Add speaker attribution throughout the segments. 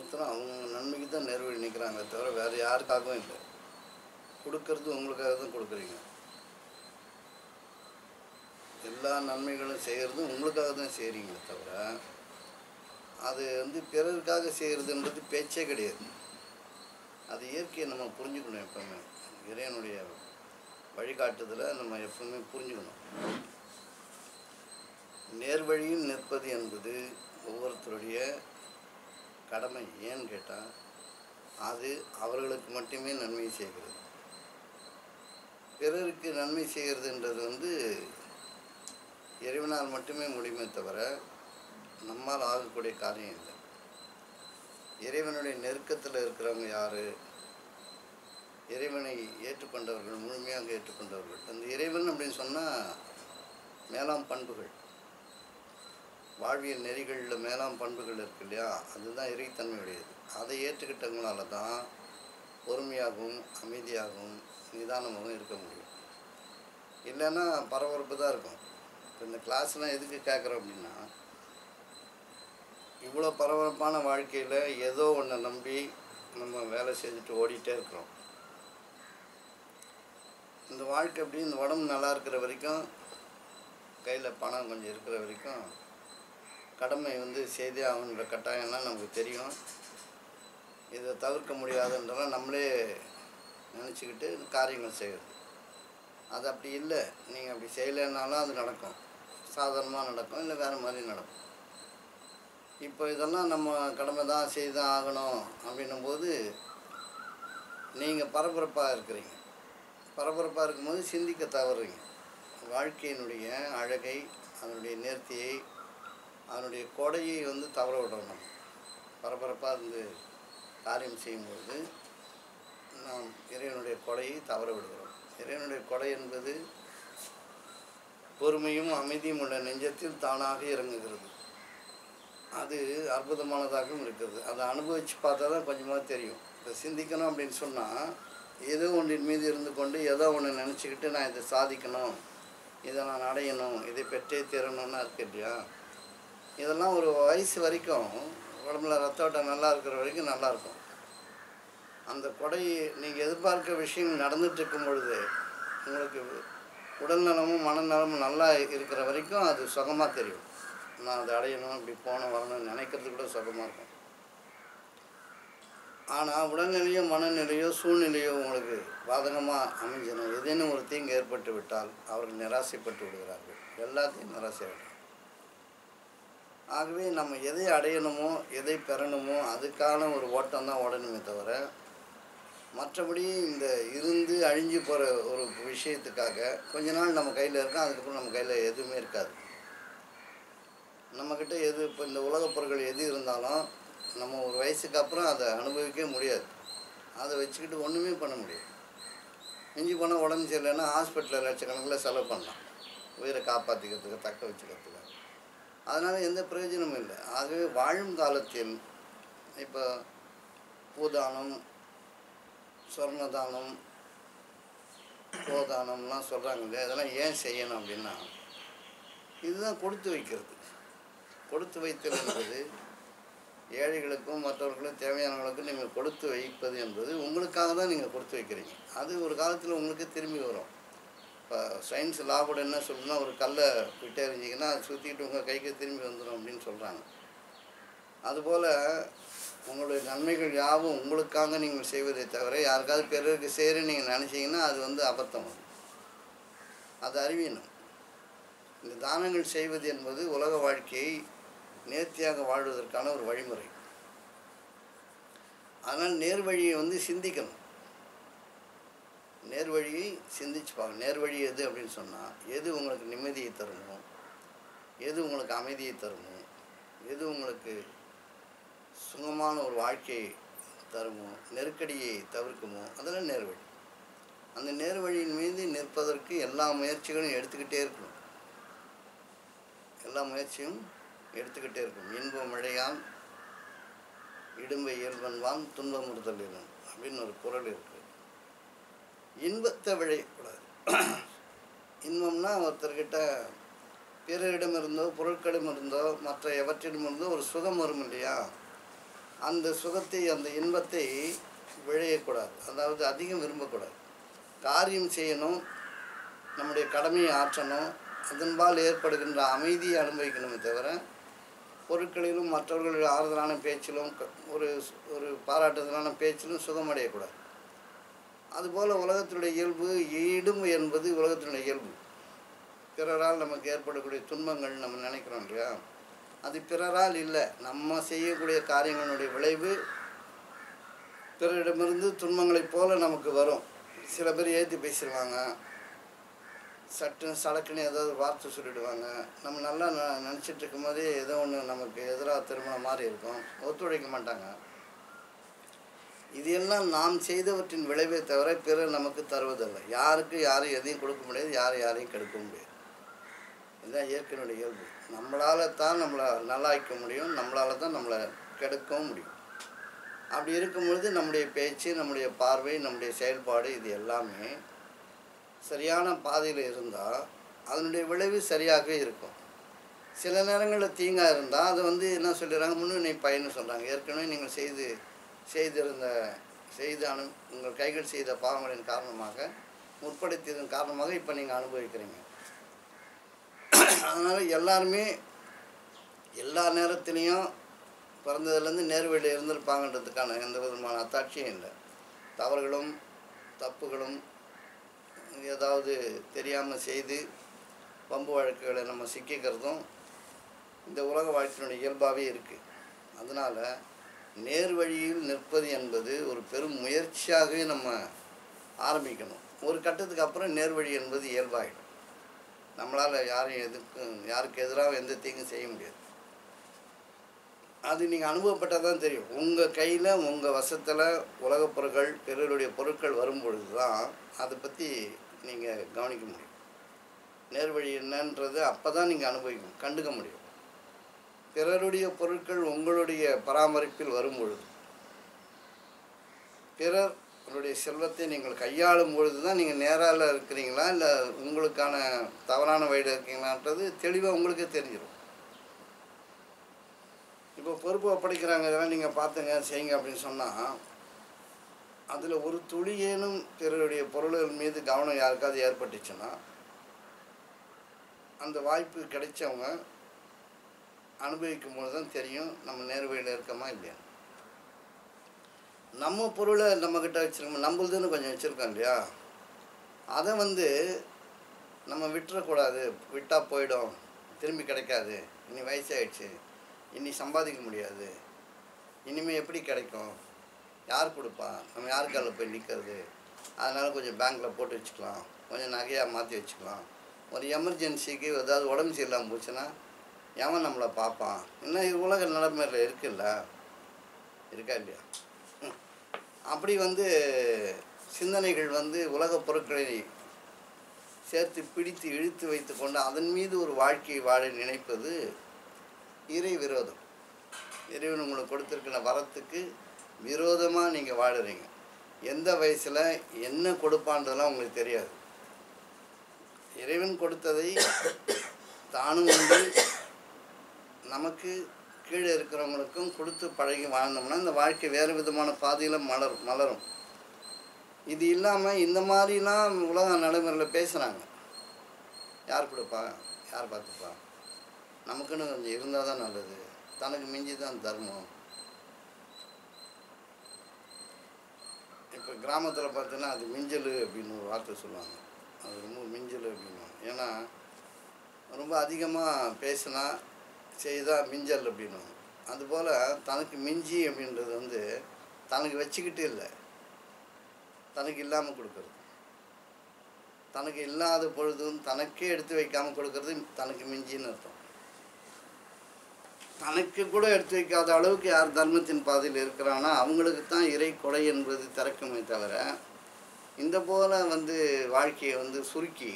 Speaker 1: ஒவ்வொருத்தரும் அவங்க நன்மைக்கு தான் நேர் வழி நிற்கிறாங்களே தவிர வேறு யாருக்காகவும் இல்லை. கொடுக்கறது உங்களுக்காக தான் கொடுக்குறீங்க. எல்லா நன்மைகளும் செய்கிறதும் உங்களுக்காக தான் செய்கிறீங்களே தவிர அது பிறருக்காக செய்கிறதுன்றது பேச்சே கிடையாது. அது இயற்கையை நம்ம புரிஞ்சுக்கணும். எப்பவுமே இறைவனுடைய வழிகாட்டுதலை நம்ம எப்பவுமே புரிஞ்சுக்கணும். நேர்வழியில் நிற்பது என்பது ஒவ்வொருத்தருடைய கடமை. ஏன்னு கேட்டால் அது அவர்களுக்கு மட்டுமே நன்மை செய்கிறது. பிறருக்கு நன்மை செய்கிறதுன்றது இறைவனால் மட்டுமே முடியுமே தவிர நம்மால் ஆகக்கூடிய காரியம் இல்லை. இறைவனுடைய நெருக்கத்தில் இருக்கிறவங்க யார்? இறைவனை ஏற்றுக்கொண்டவர்கள், முழுமையாக ஏற்றுக்கொண்டவர்கள். அந்த இறைவன் அப்படின்னு சொன்னால் மேலாம் பண்புகள், வாழ்வியல் நெறிகளில் மேலாம் பண்புகள் இருக்கு இல்லையா, அதுதான் இறைத்தன்மையுடையது. அதை ஏற்றுக்கிட்டவங்களால தான் பொறுமையாகவும் அமைதியாகவும் நிதானமாகவும் இருக்க முடியும். இல்லைன்னா பரபரப்பு தான் இருக்கும். இப்போ இந்த கிளாஸ்லாம் எதுக்கு கேட்குறோம் அப்படின்னா, இவ்வளோ பரபரப்பான வாழ்க்கையில் ஏதோ ஒன்றை நம்பி நம்ம வேலை செஞ்சுட்டு ஓடிட்டே இருக்கிறோம். இந்த வாழ்க்கை அப்படி இந்த உடம்பு நல்லா இருக்கிற வரைக்கும், கையில் பணம் கொஞ்சம் இருக்கிற வரைக்கும் கடமை செய்தே ஆகணுன்ற கட்டாயம்லாம் நமக்கு தெரியும். இதை தவிர்க்க முடியாதுன்றலாம் நம்மளே நினச்சிக்கிட்டு காரியங்கள் செய்கிறது. அது அப்படி இல்லை. நீங்கள் அப்படி செய்யலைன்னாலும் அது நடக்கும், சாதாரணமாக நடக்கும், இல்லை வேறு மாதிரி நடக்கும். இப்போ இதெல்லாம் நம்ம கடமை தான் செய்து தான் ஆகணும் அப்படின்னும்போது நீங்கள் பரபரப்பாக இருக்கிறீங்க. பரபரப்பாக இருக்கும்போது சிந்திக்க தவறுறீங்க. வாழ்க்கையினுடைய அழகை, அதனுடைய நேர்த்தியை, அதனுடைய கொடையை தவற விடணும். பரபரப்பாக இருந்து காரியம் செய்யும்போது நாம் இறைவனுடைய கொடையை தவற விடுகிறோம். இறைவனுடைய கொடை என்பது பொறுமையும் அமைதியும் உள்ள நெஞ்சத்தில் தானாக இறங்குகிறது. அது அற்புதமானதாகவும் இருக்கிறது. அதை அனுபவித்து பார்த்தா தான் கொஞ்சமாக தெரியும். இப்போ சிந்திக்கணும் அப்படின்னு சொன்னால் ஏதோ ஒன்றின் மீது இருந்து கொண்டு ஏதோ ஒன்று நினச்சிக்கிட்டு நான் இதை சாதிக்கணும், இதை நான் அடையணும், இதை பெற்றே தீரணும்னா இருக்கு இல்லையா. இதெல்லாம் ஒரு வயசு வரைக்கும், உடம்புல ரத்த ஓட்டம் நல்லா இருக்கிற வரைக்கும் நல்லாயிருக்கும். அந்த கொடை நீங்கள் எதிர்பார்க்குற விஷயங்கள் நடந்துட்டு இருக்கும் பொழுது உங்களுக்கு உடல்நலமும் மனநலமும் நல்லா இருக்கிற வரைக்கும் அது சுகமாக தெரியும். நான் அதை அடையணும், இப்படி போகணும் வரணும்னு நினைக்கிறது கூட சுகமாக இருக்கும். ஆனால் உடல்நிலையோ மனநிலையோ சூழ்நிலையோ உங்களுக்கு பாதகமாக அமைஞ்சணும், ஏதேனும் ஒரு தீங்கு ஏற்பட்டு விட்டால் அவர்கள் நிராசைப்பட்டு விடுகிறார்கள். எல்லாத்தையும் நிராசையாகும். ஆகவே நம்ம எதை அடையணுமோ எதை பெறணுமோ அதுக்கான ஒரு ஓட்டம் தான் ஓடணுமே தவிர, மற்றபடி இந்த இருந்து அழிஞ்சு போகிற ஒரு விஷயத்துக்காக கொஞ்ச நாள் நம்ம கையில் இருக்கோம், அதுக்கப்புறம் நம்ம கையில் எதுவுமே இருக்காது. நம்மக்கிட்ட எது இப்போ இந்த உலகப் பொருட்கள் எது இருந்தாலும் நம்ம ஒரு வயசுக்கு அப்புறம் அதை அனுபவிக்கவே முடியாது. அதை வச்சுக்கிட்டு ஒன்றுமே பண்ண முடியாது. மிஞ்சி போனால் உடம்பு சரியில்லைன்னா ஹாஸ்பிட்டலில் லட்சக்கணக்கில் செலவு பண்ணலாம், உயிரை காப்பாற்றிக்கிறதுக்கு, தக்க வச்சுக்கிறதுக்கு. அதனால் எந்த பிரயோஜனமும் இல்லை. ஆகவே வாழும் காலத்தில் இப்போ பூதானம், சொர்ணதானம், கோதானம்லாம் சொல்கிறாங்க இல்லையா, இதெல்லாம் ஏன் செய்யணும் அப்படின்னா, இதுதான் கொடுத்து வைக்கிறது. கொடுத்து வைத்தல் என்பது ஏழைகளுக்கும் மற்றவர்களுக்கும் தேவையானவர்களுக்கும் நீங்கள் கொடுத்து வைப்பது என்பது உங்களுக்காக தான் நீங்கள் கொடுத்து வைக்கிறீங்க. அது ஒரு காலத்தில் உங்களுக்கு திரும்பி வரும். இப்போ சயின்ஸ் லாபோட என்ன சொல்லுன்னா, ஒரு கல்லை விட்டு எறிஞ்சிங்கன்னா அது சுற்றிக்கிட்டு உங்கள் கைக்கு திரும்பி வந்துடும் அப்படின்னு சொல்கிறாங்க. அதுபோல் உங்களுடைய நன்மைகள் யாவும் உங்களுக்காக நீங்கள் செய்வதை தவிர யாருக்காவது பிறருக்கு செய்கிறேன்னு நீங்கள் நினச்சிங்கன்னா அது அபத்தம். அது அறிவியணும். இந்த தானங்கள் செய்வது என்பது உலக வாழ்க்கையை நேர்த்தியாக வாழ்வதற்கான ஒரு வழிமுறை. ஆனால் நேர்வழியை சிந்திக்கணும். நேர்வழியை சிந்திச்சு பார்க்கணும். நேர்வழி எது அப்படின்னு சொன்னால், எது உங்களுக்கு நிம்மதியை தருமோ, எது உங்களுக்கு அமைதியை தருமோ, எது உங்களுக்கு சுகமான ஒரு வாழ்க்கையை தருமோ, நெருக்கடியை தவிர்க்குமோ, அதெல்லாம் நேர்வழி. அந்த நேர்வழியின் மீது நிற்பதற்கு எல்லா முயற்சிகளும் எடுத்துக்கிட்டே இருக்கணும். எல்லா முயற்சியும் எடுத்துக்கிட்டே இருக்கும். இன்பம் இழையான் இடும்பை இயல்பன்வான் துன்பம் முறுதல் இடும் அப்படின்னு ஒரு குறள் இருக்குது. இன்பத்தை விழையக்கூடாது. இன்பம்னா ஒருத்தர்கிட்ட பிறரிடம் இருந்தோ பொருட்களிடம் இருந்தோ மற்ற எவற்றிடம் இருந்தோ ஒரு சுகம் வரும் இல்லையா, அந்த சுகத்தை அந்த இன்பத்தை விழையக்கூடாது, அதாவது அதிகம் விரும்பக்கூடாது. காரியம் செய்யணும், நம்முடைய கடமையை ஆற்றணும், அதன்பால் ஏற்படுகின்ற அமைதியை அனுபவிக்கணுமே தவிர பொருட்களிலும் மற்றவர்களுடைய ஆறுதலான பேச்சிலும் ஒரு ஒரு பாராட்டுதலான பேச்சிலும் சுகமடையக்கூடாது. அதுபோல் உலகத்தினுடைய இயல்பு ஈடும் என்பது உலகத்தினுடைய இயல்பு. பிறரால் நமக்கு ஏற்படக்கூடிய துன்பங்கள் நம்ம நினைக்கிறோம் இல்லையா, அது பிறரால் இல்லை, நம்ம செய்யக்கூடிய காரியங்களுடைய விளைவு பிறரிடமிருந்து துன்பங்களைப் போல நமக்கு வரும். சில பேர் ஏற்றி பேசிடுவாங்க, சடக்குன்னு ஏதாவது வார்த்தை சொல்லிவிடுவாங்க. நம்ம நல்லா நினச்சிட்டு இருக்கும் போதே ஏதோ ஒன்று நமக்கு எதிராக திரும்பின மாதிரி இருக்கும், ஒத்துழைக்க மாட்டாங்க. இது எல்லாம் நாம் செய்தவற்றின் விளைவை தவிர பிறர் நமக்கு தருவதில்லை. யாருக்கு யாரும் எதையும் கொடுக்க முடியாது, யாரையும் கெடுக்க முடியாது. இதுதான் இயற்கையினுடைய இயல்பு. நம்மளால் தான் நம்மளை நல்லாக்க முடியும், நம்மளால் தான் நம்மளை கெடுக்கவும் முடியும். அப்படி இருக்கும்பொழுது நம்முடைய பேச்சு, நம்முடைய பார்வை, நம்முடைய செயல்பாடு இது எல்லாமே சரியான பாதையில் இருந்தால் அதனுடைய விளைவு சரியாகவே இருக்கும். சில நேரங்களில் தீங்காக இருந்தால் அதை என்ன சொல்லிடுறாங்க, முன்னினை பயன்னு சொல்கிறாங்க. ஏற்கனவே நீங்கள் செய்து உங்கள் கைகள் செய்த பாவங்களின் காரணமாக, முற்படுத்தியதன் காரணமாக இப்போ நீங்கள் அனுபவிக்கிறீங்க. அதனால் எல்லாருமே எல்லா நேரத்துலேயும் பிறந்ததுலேருந்து நேர்வழியில் இருந்திருப்பாங்கன்றதுக்கான எந்த விதமான அத்தாட்சியும் இல்லை. தவறுகளும் தப்புகளும் ஏதாவது தெரியாமல் செய்து வம்பு வழக்குகளை நம்ம சிக்கிக்கிறதும் இந்த உலக வாழ்க்கையினுடைய இயல்பாகவே இருக்குது. அதனால் நேர்வழியில் நிற்பது என்பது ஒரு பெரும் முயற்சியாகவே நம்ம ஆரம்பிக்கணும். ஒரு கட்டத்துக்கு அப்புறம் நேர்வழி என்பது இயல்பாகிடும். நம்மளால் யாருக்கு எதிராக எந்த தீங்கும் செய்ய முடியாது. அது நீங்கள் அனுபவப்பட்டால் தான் தெரியும். உங்கள் கையில் உங்கள் வசத்தில் உலகப் பொருட்கள் பிறருடைய பொருட்கள் வரும்பொழுது தான் அதை பற்றி நீங்கள் கவனிக்க முடியும். நேர்வழி என்னன்றது அப்போ தான் நீங்கள் அனுபவிக்கணும், கண்டுக்க முடியும். பிறருடைய பொருட்கள் உங்களுடைய பராமரிப்பில் வரும்பொழுது, பிறருடைய செல்வத்தை நீங்கள் கையாளும் பொழுது தான் நீங்கள் நேரால் இருக்கிறீங்களா இல்லை உங்களுக்கான தவறான வழியில் இருக்கீங்களான்றது தெளிவாக உங்களுக்கே தெரிஞ்சிடும். இப்போ பொறுப்பு ஒப்படைக்கிறாங்க, இதெல்லாம் நீங்கள் பார்த்துங்க செய்யுங்க அப்படின்னு சொன்னால் அதில் ஒரு துளியேனும் பிறருடைய பொருள்கள் மீது கவனம் யாருக்காவது ஏற்பட்டுச்சுன்னா அந்த வாய்ப்பு கிடைச்சவங்க அனுபவிக்கும் போது தான் தெரியும் நம்ம நேர்வழியில் இருக்கோமா இல்லையா. நம்ம பொருளை நம்மக்கிட்ட வச்சுருக்கோம், நம்மளுதுன்னு கொஞ்சம் வச்சுருக்கோம் இல்லையா, அதை நம்ம விட்டுறக்கூடாது. விட்டால் போயிடும், திரும்பி கிடைக்காது, இனி வயசாகிடுச்சு, இனி சம்பாதிக்க முடியாது, இனிமேல் எப்படி கிடைக்கும், யார் கொடுப்பா, நம்ம யாருக்கால போய் நிற்கிறது, அதனால் கொஞ்சம் பேங்க்கில் போட்டு வச்சுக்கலாம், கொஞ்சம் நகையாக மாற்றி வச்சுக்கலாம். ஒரு எமர்ஜென்சிக்கு ஏதாவது உடம்பு சரியில்லாமல் போச்சுன்னா எவன் நம்மளை பார்ப்பான். இன்னும் உலக நிலைமையில் இருக்குல்ல, இருக்கா இல்லையா. அப்படி சிந்தனைகள் உலகப் பொருட்களை சேர்த்து பிடித்து இழுத்து வைத்து கொண்டு அதன் மீது ஒரு வாழ்க்கையை வாழ நினைப்பது இறை விரோதம். இறைவன் உங்களுக்கு கொடுத்துருக்கிற வரத்துக்கு விரோதமாக நீங்கள் வாழுறீங்க. எந்த வயசில் என்ன கொடுப்பான்றதெல்லாம் உங்களுக்கு தெரியாது. இறைவன் கொடுத்ததை தானும் நமக்கு கீழே இருக்கிறவங்களுக்கும் கொடுத்து பழகி வாழ்ந்தோம்னா இந்த வாழ்க்கை வேறு விதமான பாதையில் மலரும். இது இல்லாமல் இந்த மாதிரிலாம் உலக நடைமுறையில் பேசுகிறாங்க. யார் கொடுப்பா, யார் பார்த்துப்பா, நமக்குன்னு கொஞ்சம் இருந்தால் தான் நல்லது, தனக்கு மிஞ்சி தான் தர்மம். இப்போ கிராமத்தில் பார்த்தீங்கன்னா அது மிஞ்சல் அப்படின்னு ஒரு வார்த்தை சொல்லுவாங்க. அது ரொம்ப மிஞ்சல் அப்படின்வாங்க. ஏன்னா ரொம்ப அதிகமாக பேசினா செய்தால் மிஞ்சல் அப்படின்வாங்க. அதுபோல் தனக்கு மிஞ்சி அப்படின்றது தனக்கு வச்சுக்கிட்டு இல்லை, தனக்கு இல்லாமல் கொடுக்கறது. தனக்கு இல்லாத பொழுதும் தனக்கே எடுத்து வைக்காமல் கொடுக்கறது தனக்கு மிஞ்சின்னு அர்த்தம். தனக்கு கூட எடுத்து வைக்காத அளவுக்கு யார் தர்மத்தின் பாதையில் இருக்கிறான்னா அவங்களுக்கு தான் இறை கொடை என்பது திறக்குமே தவிர இந்த போல் வாழ்க்கையை சுருக்கி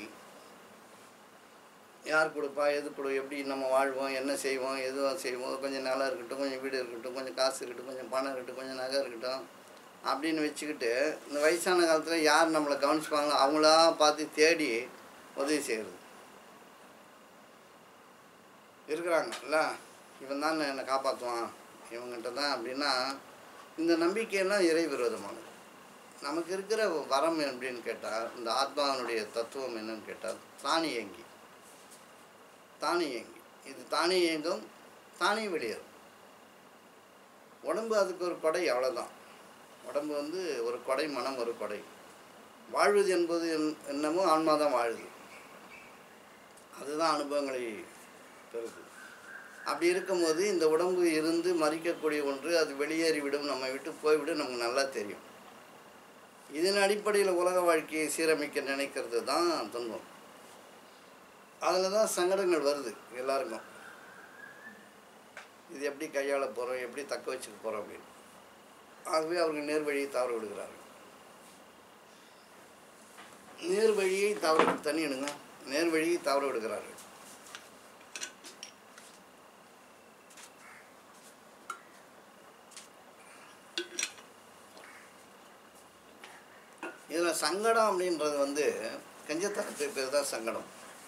Speaker 1: யார் கொடுப்பா, எது கொடு, எப்படி நம்ம வாழ்வோம், என்ன செய்வோம், எதுவும் செய்வோம், கொஞ்சம் நிலம் இருக்கட்டும், கொஞ்சம் வீடு இருக்கட்டும், கொஞ்சம் காசு இருக்கட்டும், கொஞ்சம் பணம் இருக்கட்டும், கொஞ்சம் நகை இருக்கட்டும் அப்படின்னு வச்சுக்கிட்டு இந்த வயசான காலத்தில் யார் நம்மளை கவனிச்சுப்பாங்களோ அவங்களா பார்த்து தேடி உதவி செய்கிறது இருக்கிறாங்கல்ல. இவன் தான் என்னை காப்பாற்றுவான், இவங்ககிட்ட தான் அப்படின்னா, இந்த நம்பிக்கையெல்லாம் இறை விரோதமானது. நமக்கு இருக்கிற வரம் அப்படின்னு கேட்டால், இந்த ஆத்மாவினுடைய தத்துவம் என்னன்னு கேட்டால், தானியங்கி. தானியங்கி. இது தானே இயங்கும், தானே வெளியேறும். உடம்பு அதுக்கு ஒரு கொடை, அவ்வளோதான். உடம்பு வந்து ஒரு கொடை, மனம் ஒரு கொடை. வாழ்வது என்பது என்னமோ ஆன்மா தான் வாழுது. அதுதான் அனுபவங்களை பெறுது. அப்படி இருக்கும்போது இந்த உடம்பு இருந்து மறிக்கக்கூடிய ஒன்று, அது வெளியேறிவிடும், நம்மை விட்டு போய்விடும், நமக்கு நல்லா தெரியும். இதன் அடிப்படையில் உலக வாழ்க்கையை சீரமைக்க நினைக்கிறது தான் துன்பம். அதில் தான் சங்கடங்கள் வருது எல்லாருக்கும். இது எப்படி கையாள போகிறோம், எப்படி தக்க வச்சுக்க போகிறோம் அப்படின்னு. ஆகவே அவர்கள் நேர் வழியை தவற விடுகிறார்கள். நேர் வழியை தவற தண்ணி எடுங்க. நேர் வழியை தவற விடுகிறார்கள். இதில் சங்கடம் அப்படின்றது வந்து கஞ்சத்தனத்துக்கு பேர் தான் சங்கடம்.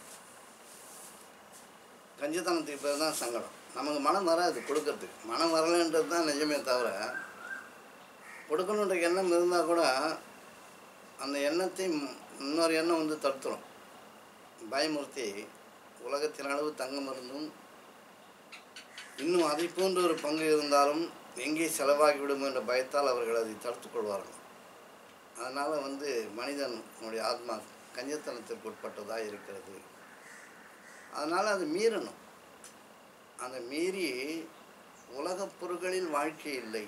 Speaker 1: கஞ்சத்தனத்துக்கு பேர் தான் சங்கடம். நமக்கு மனம் வராது கொடுக்கறதுக்கு. மனம் வரலைன்றது தான் நிஜமே தவிர, கொடுக்கணுன்ற எண்ணம் இருந்தால் கூட அந்த எண்ணத்தை இன்னொரு எண்ணம் வந்து தடுத்துடும். பயமுறுத்தி உலகத்தின் அளவு தங்கம் இருந்தும் இன்னும் அதை போன்ற ஒரு பங்கு இருந்தாலும் எங்கே செலவாகிவிடும் என்ற பயத்தால் அவர்கள் அதை தடுத்து கொள்வார்கள். அதனால் வந்து மனிதனுடைய ஆத்மா கஞ்சத்தனத்திற்கு உட்பட்டதாக இருக்கிறது. அதனால் அது மீறணும். அந்த மீறி உலகப் பொருட்களில் வாழ்க்கை இல்லை,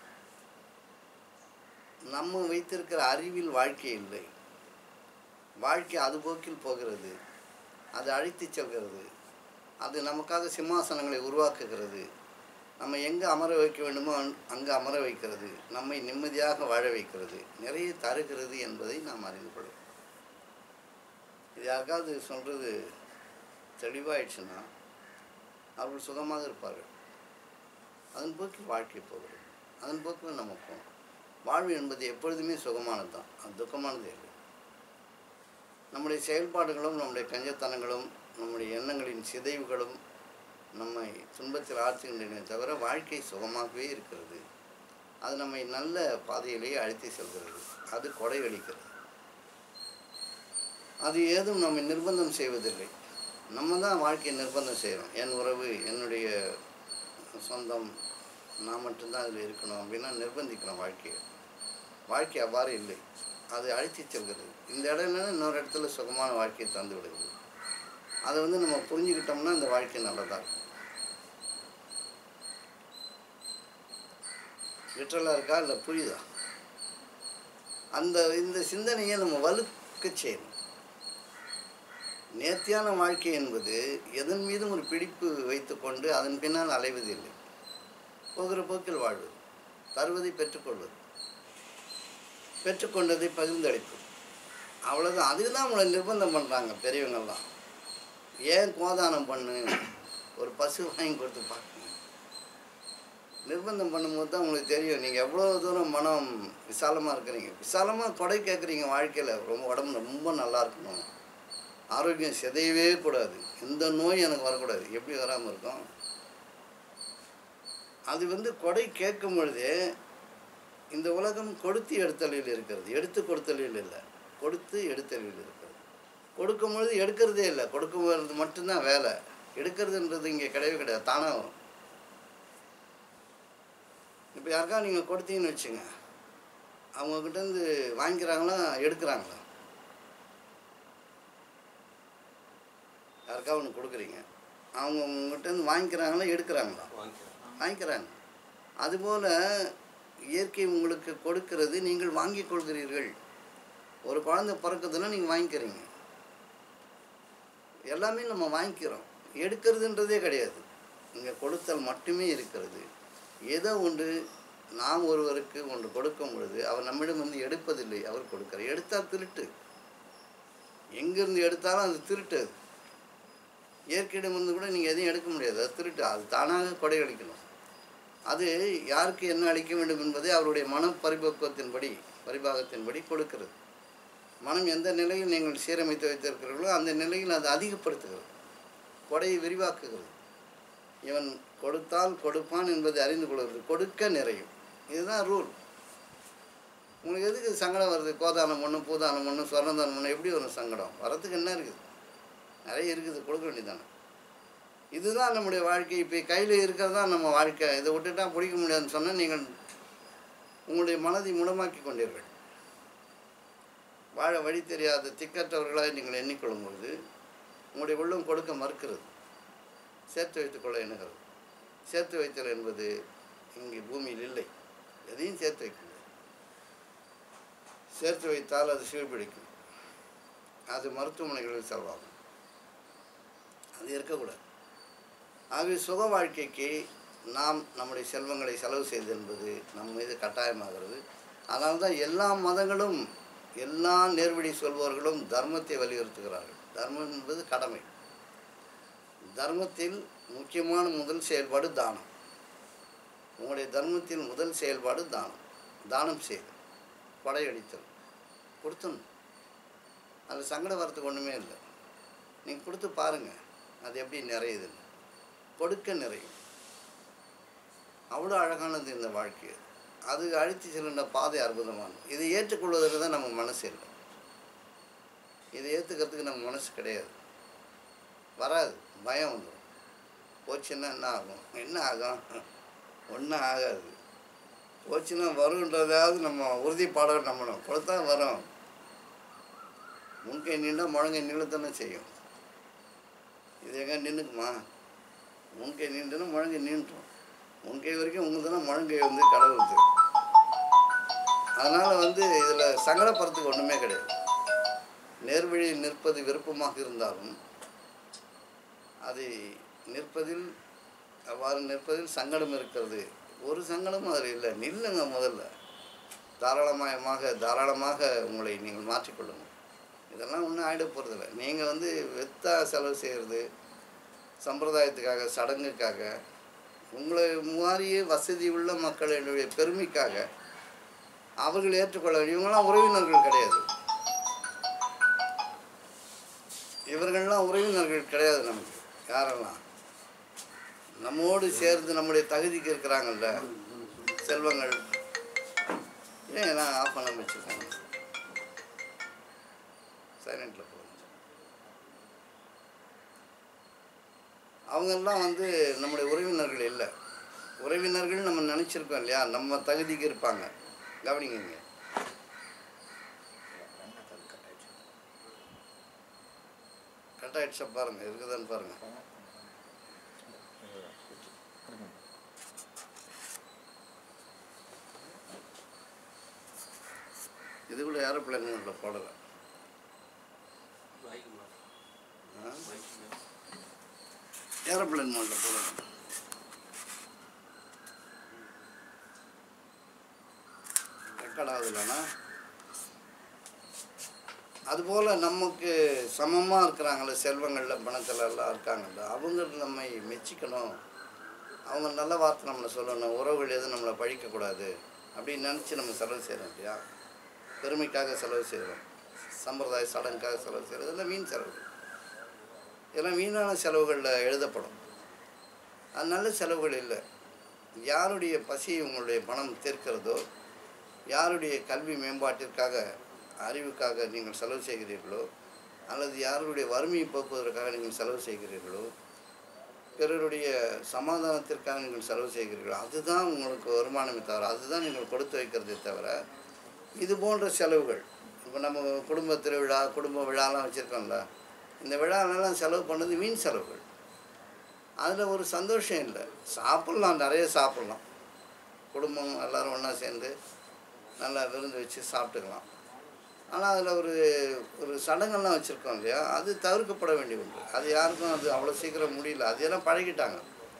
Speaker 1: நம்ம வைத்திருக்கிற அறிவில் வாழ்க்கை இல்லை. வாழ்க்கை அது போக்கில் போகிறது, அது அழைத்து செல்கிறது, அது நமக்காக சிம்மாசனங்களை உருவாக்குகிறது, நம்ம எங்கே அமர வைக்க வேண்டுமோ அங்கே அமர வைக்கிறது, நம்மை நிம்மதியாக வாழ வைக்கிறது, நிறைய தருகிறது என்பதை நாம் அறிந்து கொள்வோம். இது யாருக்காவது சொல்கிறது தெளிவாயிடுச்சுன்னா அவர்கள் சுகமாக இருப்பார்கள். அதன் போக்கில் வாழ்க்கை போகிறது, அதன் போக்கில் நம்ம போகணும். வாழ்வு என்பது எப்பொழுதுமே சுகமானது தான், அது துக்கமானது இல்லை. நம்முடைய செயல்பாடுகளும் நம்முடைய கஞ்சத்தனங்களும் நம்முடைய எண்ணங்களின் சிதைவுகளும் நம்மை துன்பத்தில் ஆழ்த்துகின்றன தவிர வாழ்க்கை சுகமாகவே இருக்கிறது. அது நம்மை நல்ல பாதையிலேயே அழைத்து செல்கிறது. அது கொடையளிக்கிறது. அது ஏதும் நம்மை நிர்பந்தம் செய்வதில்லை. நம்ம தான் வாழ்க்கையை நிர்பந்தம் செய்கிறோம். என் உறவு, என்னுடைய சொந்தம், நான் மட்டும்தான் அதில் இருக்கணும் அப்படின்னா நிர்பந்திக்கிறோம் வாழ்க்கையை. வாழ்க்கை அவ்வாறு இல்லை, அது அழைத்து செல்கிறது. இந்த இடம் இல்லைன்னா இன்னொரு இடத்துல சுகமான வாழ்க்கையை தந்து விடுகிறது. அதை வந்து நம்ம புரிஞ்சுக்கிட்டோம்னா இந்த வாழ்க்கை நல்லதாக இருக்கும். லிட்டரலாக இருக்கா இல்லை புரியுதா? இந்த சிந்தனையை நம்ம வலுக்க செய்யணும். நேர்த்தியான வாழ்க்கை என்பது எதன் மீதும் ஒரு பிடிப்பு வைத்து கொண்டு அதன் பின்னால் அலைவதில்லை. போகிற போக்கில் வாழ்வது, தருவதை பெற்றுக்கொள்வது, பெற்றுக்கொண்டதை பகிர்ந்தளிப்பது, அவ்வளோதான். அதுக்கு தான் அவங்கள நிர்பந்தம் பண்ணுறாங்க பெரியவங்கள்லாம். ஏன் கோதானம் பண்ணு, ஒரு பசு வாங்கி கொடுத்து பார்க்கணும். நிர்பந்தம் பண்ணும்போது தான் உங்களுக்கு தெரியும் நீங்கள் எவ்வளோ தூரம் மனம் விசாலமாக இருக்கிறீங்க. விசாலமாக கொடை கேட்குறீங்க வாழ்க்கையில். ரொம்ப உடம்பு ரொம்ப நல்லா இருக்கணும், ஆரோக்கியம் சிதையவே கூடாது, எந்த நோய் எனக்கு வரக்கூடாது. எப்படி வராமல் இருக்கும்? அது வந்து கொடை கேட்கும் பொழுதே இந்த உலகம் கொடுத்து எடுத்தலில் இருக்கிறது, எடுத்து கொடுத்தலில் இல்லை, கொடுத்து எடுத்தலில் இருக்கிறது. கொடுக்கும் பொழுது எடுக்கிறதே இல்லை, கொடுக்கும்போது மட்டும்தான் வேலை. எடுக்கிறதுன்றது இங்கே கிடையவே கிடையாது, தானாக வரும். இப்போ யாருக்கா நீங்கள் கொடுத்தீங்கன்னு வச்சுங்க, அவங்கக்கிட்டேருந்து வாங்கிக்கிறாங்களா எடுக்கிறாங்களா? யாருக்கா ஒன்று கொடுக்குறீங்க, அவங்க உங்கள்கிட்டருந்து வாங்கிக்கிறாங்களா எடுக்கிறாங்களா? வாங்கிக்கிறாங்க. அதுபோல் இயற்கை உங்களுக்கு கொடுக்கிறது, நீங்கள் வாங்கி கொள்கிறீர்கள். ஒரு குழந்தை பிறக்குதுன்னா நீங்கள் வாங்கிக்கிறீங்க. எல்லாமே நம்ம வாங்கிக்கிறோம். எடுக்கிறதுன்றதே கிடையாது, இங்கே கொடுத்தல் மட்டுமே இருக்கிறது. ஏதோ ஒன்று நாம் ஒருவருக்கு ஒன்று கொடுக்கும் பொழுது அவர் நம்மிடம் வந்து எடுப்பதில்லை, அவர் கொடுக்கிறார். எடுத்தால் திருட்டு, எங்கேருந்து எடுத்தாலும் அது திருட்டு. அது இயற்கையிடம் வந்து கூட நீங்கள் எதையும் எடுக்க முடியாது, அது திருட்டு. அது தானாக கொடை அளிக்கணும். அது யாருக்கு என்ன அளிக்க வேண்டும் என்பதை அவருடைய மன பரிபாகத்தின்படி கொடுக்கிறது. மனம் எந்த நிலையில் நீங்கள் சீரமைத்து வைத்திருக்கிறீர்களோ அந்த நிலையில் அது அதிகப்படுத்துகிறது, கொடையை விரிவாக்குகிறது. இவன் கொடுத்தால் கொடுப்பான் என்பதை அறிந்து கொள்வது. கொடுக்க நிறையும். இதுதான் ரூல். உங்களுக்கு எதுக்கு சங்கடம் வருது? கோதானம் ஒன்று, பூதானம் ஒன்று, சொர்ணதானம் ஒன்று, எப்படி வரும் சங்கடம்? வரத்துக்கு என்ன இருக்குது? நிறைய இருக்குது, கொடுக்க வேண்டியதானே. இதுதான் நம்முடைய வாழ்க்கை. இப்போ கையில் இருக்கிறது தான் நம்ம வாழ்க்கை. இதை விட்டுட்டா பிடிக்க முடியாதுன்னு சொன்னால் நீங்கள் உங்களுடைய மனதை முடமாக்கி கொண்டீர்கள். வாழ வழி தெரியாத திக்கற்றவர்களாக நீங்கள் எண்ணிக்கொள்ளும்போது உங்களுடைய உள்ளம் கொடுக்க மறுக்கிறது, சேர்த்து வைத்துக்கொள்ள எண்ணுகிறது. சேர்த்து வைத்தல் என்பது இங்கே பூமியில் இல்லை. எதையும் சேர்த்து வைக்க முடியாது. சேர்த்து வைத்தால் அது சீழ்பிடிக்கும், அது மருத்துவமனைகளில் செலவாகும். அது இருக்கக்கூடாது. ஆகவே சுக வாழ்க்கைக்கு நாம் நம்முடைய செல்வங்களை செலவு செய்வது என்பது நம் மீது கட்டாயமாகிறது. அதனால தான் எல்லா மதங்களும் எல்லா நேர்வழி சொல்பவர்களும் தர்மத்தை வலியுறுத்துகிறார்கள். தர்மம் என்பது கடமை. தர்மத்தில் முக்கியமான முதல் செயல்பாடு தானம். உங்களுடைய தர்மத்தின் முதல் செயல்பாடு தானம். தானம் செய்து கொடையடித்தல், கொடுத்தணும். அது சங்கடம் வரத்துக்கு ஒன்றுமே இல்லை. நீங்கள் கொடுத்து பாருங்கள் அது எப்படி நிறையுதுன்னு. கொடுக்க நிறையும். அவ்வளோ அழகானது இந்த வாழ்க்கை. அது அழித்து செல்கின்ற பாதை அற்புதமானது. இதை ஏற்றுக்கொள்வதற்கு தான் நம்ம மனசு இல்லை. இதை ஏற்றுக்கிறதுக்கு நம்ம மனசு கிடையாது. வராது, பயம் வந்துடும். போச்சுன்னா என்ன ஆகும்? என்ன ஆகும்? ஒன்றும் ஆகாது. போச்சுன்னா வருன்றதாவது நம்ம உறுதிப்பாடாக நம்பணும். கொடுத்தா வரும். முன்கை நின்றா முழங்கை நின்றுத்தானே செய்யும். இது எங்கே நின்றுக்குமா? முன்கை நின்றுனா முழங்கை நின்றுடும். முன்கை வரைக்கும் உங்களுக்கு தானே முழங்கை வந்து கடவுள். அதனால் இதில் சங்கடப்படுறதுக்கு ஒன்றுமே கிடையாது. நேர்வழியில் நிற்பது விருப்பமாக இருந்தாலும் அது நிற்பதில் அவ்வாறு நிற்பதில் சங்கடம் இருக்கிறது. ஒரு சங்கடமும் அதில் இல்லை. நில்லுங்க முதல்ல. தாராளமாக உங்களை நீங்கள் மாற்றிக்கொள்ளுங்கள். இதெல்லாம் ஒன்றும் ஆகிட போகிறதில்ல. நீங்கள் வெத்தா செலவு செய்கிறது சம்பிரதாயத்துக்காக, சடங்குக்காக, உங்களை மாதிரியே வசதி உள்ள மக்களுடைய பெருமைக்காக அவர்கள் ஏற்றுக்கொள்ள வேண்டும். இவங்களாம் உறவினர்கள் கிடையாது. இவர்கள்லாம் உறவினர்கள் கிடையாது. நமக்கு யாரெல்லாம் நம்மோடு சேர்ந்து நம்முடைய தகுதிக்கு இருக்கிறாங்கல்ல செல்வங்கள். ஏன் எல்லாம் ஆஃப் பண்ண வச்சுருக்காங்க? சைலண்டில் போகுது. அவங்கெல்லாம் நம்முடைய உறவினர்கள் இல்லை. உறவினர்கள் நம்ம நினச்சிருக்கோம் இல்லையா? நம்ம தகுதிக்கு இருப்பாங்க. கவனிங்க. கட் ஆகிடுச்சா பாருங்கள், இருக்குதான்னு பாருங்கள். இது கூட ஏரோப்ளேன் மோட்டில் போடலை. ஏரோப்ளேன் மோட்டில் போடலை. ரெக்கார்ட் ஆகுது இல்லைன்னா. அதுபோல் நமக்கு சமமாக இருக்கிறாங்களே செல்வங்களில், பணத்தில் எல்லாம் இருக்காங்கல்ல, அவங்க நம்மை மெச்சிக்கணும். அவங்க நல்ல வார்த்தை நம்மளை சொல்லணும். உறவுகள் எதுவும் நம்மளை பழிக்கக்கூடாது அப்படின்னு நினச்சி நம்ம செலவு செய்கிறோம் இல்லையா? பெருமைக்காக செலவு செய்கிறோம், சம்பிரதாய சடங்குக்காக செலவு செய்கிறது. இதெல்லாம் வீண் செலவு. இதெல்லாம் வீணான செலவுகளில் எழுதப்படும். அது நல்ல செலவுகள் இல்லை. யாருடைய பசியை உங்களுடைய பணம் தீர்க்கிறதோ, யாருடைய கல்வி மேம்பாட்டிற்காக, அறிவுக்காக நீங்கள் செலவு செய்கிறீர்களோ, அல்லது யாருடைய வறுமையை போக்குவதற்காக நீங்கள் செலவு செய்கிறீர்களோ, பிறருடைய சமாதானத்திற்காக நீங்கள் செலவு செய்கிறீர்களோ, அதுதான் உங்களுக்கு வருமானமே தவிர, அதுதான் நீங்கள் கொடுத்து வைக்கிறதே தவிர, இது போன்ற செலவுகள். இப்போ நம்ம குடும்ப திருவிழா, குடும்ப விழாலாம் வச்சுருக்கோம்ல, இந்த விழாலெல்லாம் செலவு பண்ணது வீண் செலவுகள். அதில் ஒரு சந்தோஷம் இல்லை. சாப்பிட்லாம், நிறைய சாப்பிட்லாம். குடும்பம் எல்லோரும் ஒன்றா சேர்ந்து நல்லா விருந்து வச்சு சாப்பிட்டுக்கலாம். ஆனால் அதில் ஒரு சடங்கெல்லாம் வச்சுருக்கோம் இல்லையா? அது தவிர்க்கப்பட வேண்டிய ஒன்று. அது யாருக்கும் அது அவ்வளோ சீக்கிரம் முடியல. அது எல்லாம் பழகிட்டாங்க.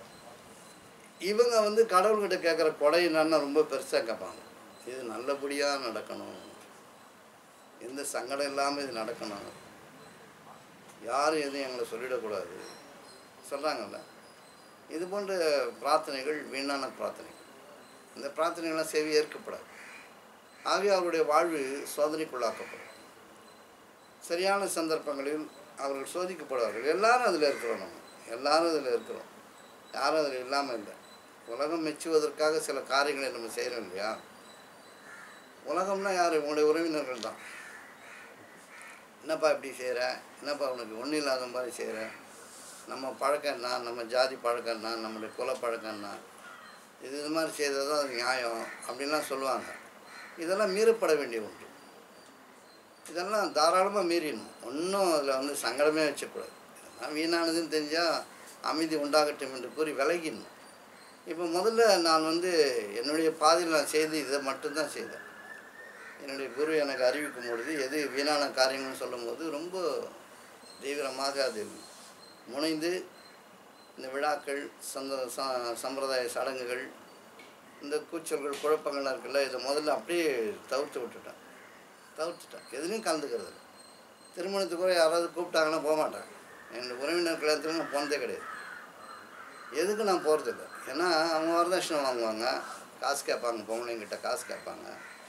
Speaker 1: இவங்க கடவுள்கிட்ட கேட்குற கொடை என்னன்னா ரொம்ப பெருசாக கேட்பாங்க. இது நல்லபடியாக நடக்கணும், எந்த சங்கடம் இல்லாமல் இது நடக்கணும், யாரும் எதுவும் எங்களை சொல்லிடக்கூடாது சொல்கிறாங்கல்ல. இது போன்ற பிரார்த்தனைகள் வீணான பிரார்த்தனைகள். இந்த பிரார்த்தனைகள்லாம் செவி ஏற்கப்படாது. ஆகவே அவருடைய வாழ்வு சோதனைக்குள்ளாக்கப்படும். சரியான சந்தர்ப்பங்களில் அவர்கள் சோதிக்கப்படுவார்கள். எல்லாரும் அதில் இருக்கிறோம். நம்ம எல்லாரும் அதில் இருக்கிறோம். யாரும் அதில் இல்லாமல் இல்லை. உலகம் மெச்சுவதற்காக சில காரியங்களை நம்ம செய்கிறோம் இல்லையா? உலகம்னா யார்? உங்களுடைய உறவினர்கள் தான். என்னப்பா இப்படி செய்கிற, என்னப்பா உனக்கு ஒன்றும் இல்லாத மாதிரி செய்கிற, நம்ம பழக்கம் என்ன, நம்ம ஜாதி பழக்கம் என்ன, நம்முடைய குல பழக்கம் என்ன, இது மாதிரி செய்கிறது தான் அது நியாயம் அப்படின்லாம் சொல்லுவாங்க. இதெல்லாம் மீறப்பட வேண்டிய ஒன்று. இதெல்லாம் தாராளமாக மீறிடணும். ஒன்றும் அதில் வந்து சங்கடமே வச்சக்கூடாது. இதெல்லாம் வீணானதுன்னு தெரிஞ்சால் அமைதி உண்டாகட்டும் என்று கூறி விலகிடணும். இப்போ முதல்ல நான் வந்து என்னுடைய பாதையில் நான் செய்து இதை மட்டும்தான் செய்தேன். என்னுடைய குரு எனக்கு அறிவிக்கும் பொழுது எது வீணான காரியங்கள்னு சொல்லும்போது ரொம்ப தீவிரமாக அது முனைந்து இந்த விழாக்கள், சம்பிரதாய சடங்குகள், இந்த கூச்சல்கள், குழப்பங்கள்லாம் இருக்குல்ல, இதை முதல்ல அப்படியே தவிர்த்துட்டேன். எதுலையும் கலந்துக்கிறது இல்லை. திருமணத்துக்கு கூட யாராவது கூப்பிட்டாங்கன்னா போக மாட்டேன். என்னோடய உறவினர் கல்யாணத்துக்கு நான் போனதே கிடையாது. எதுக்கு நான் போகிறதில்லை. ஏன்னா அவங்க வரதட்சணை வாங்குவாங்க, காசு கேட்பாங்க, பொம்பளைங்கிட்ட காசு கேட்பாங்க,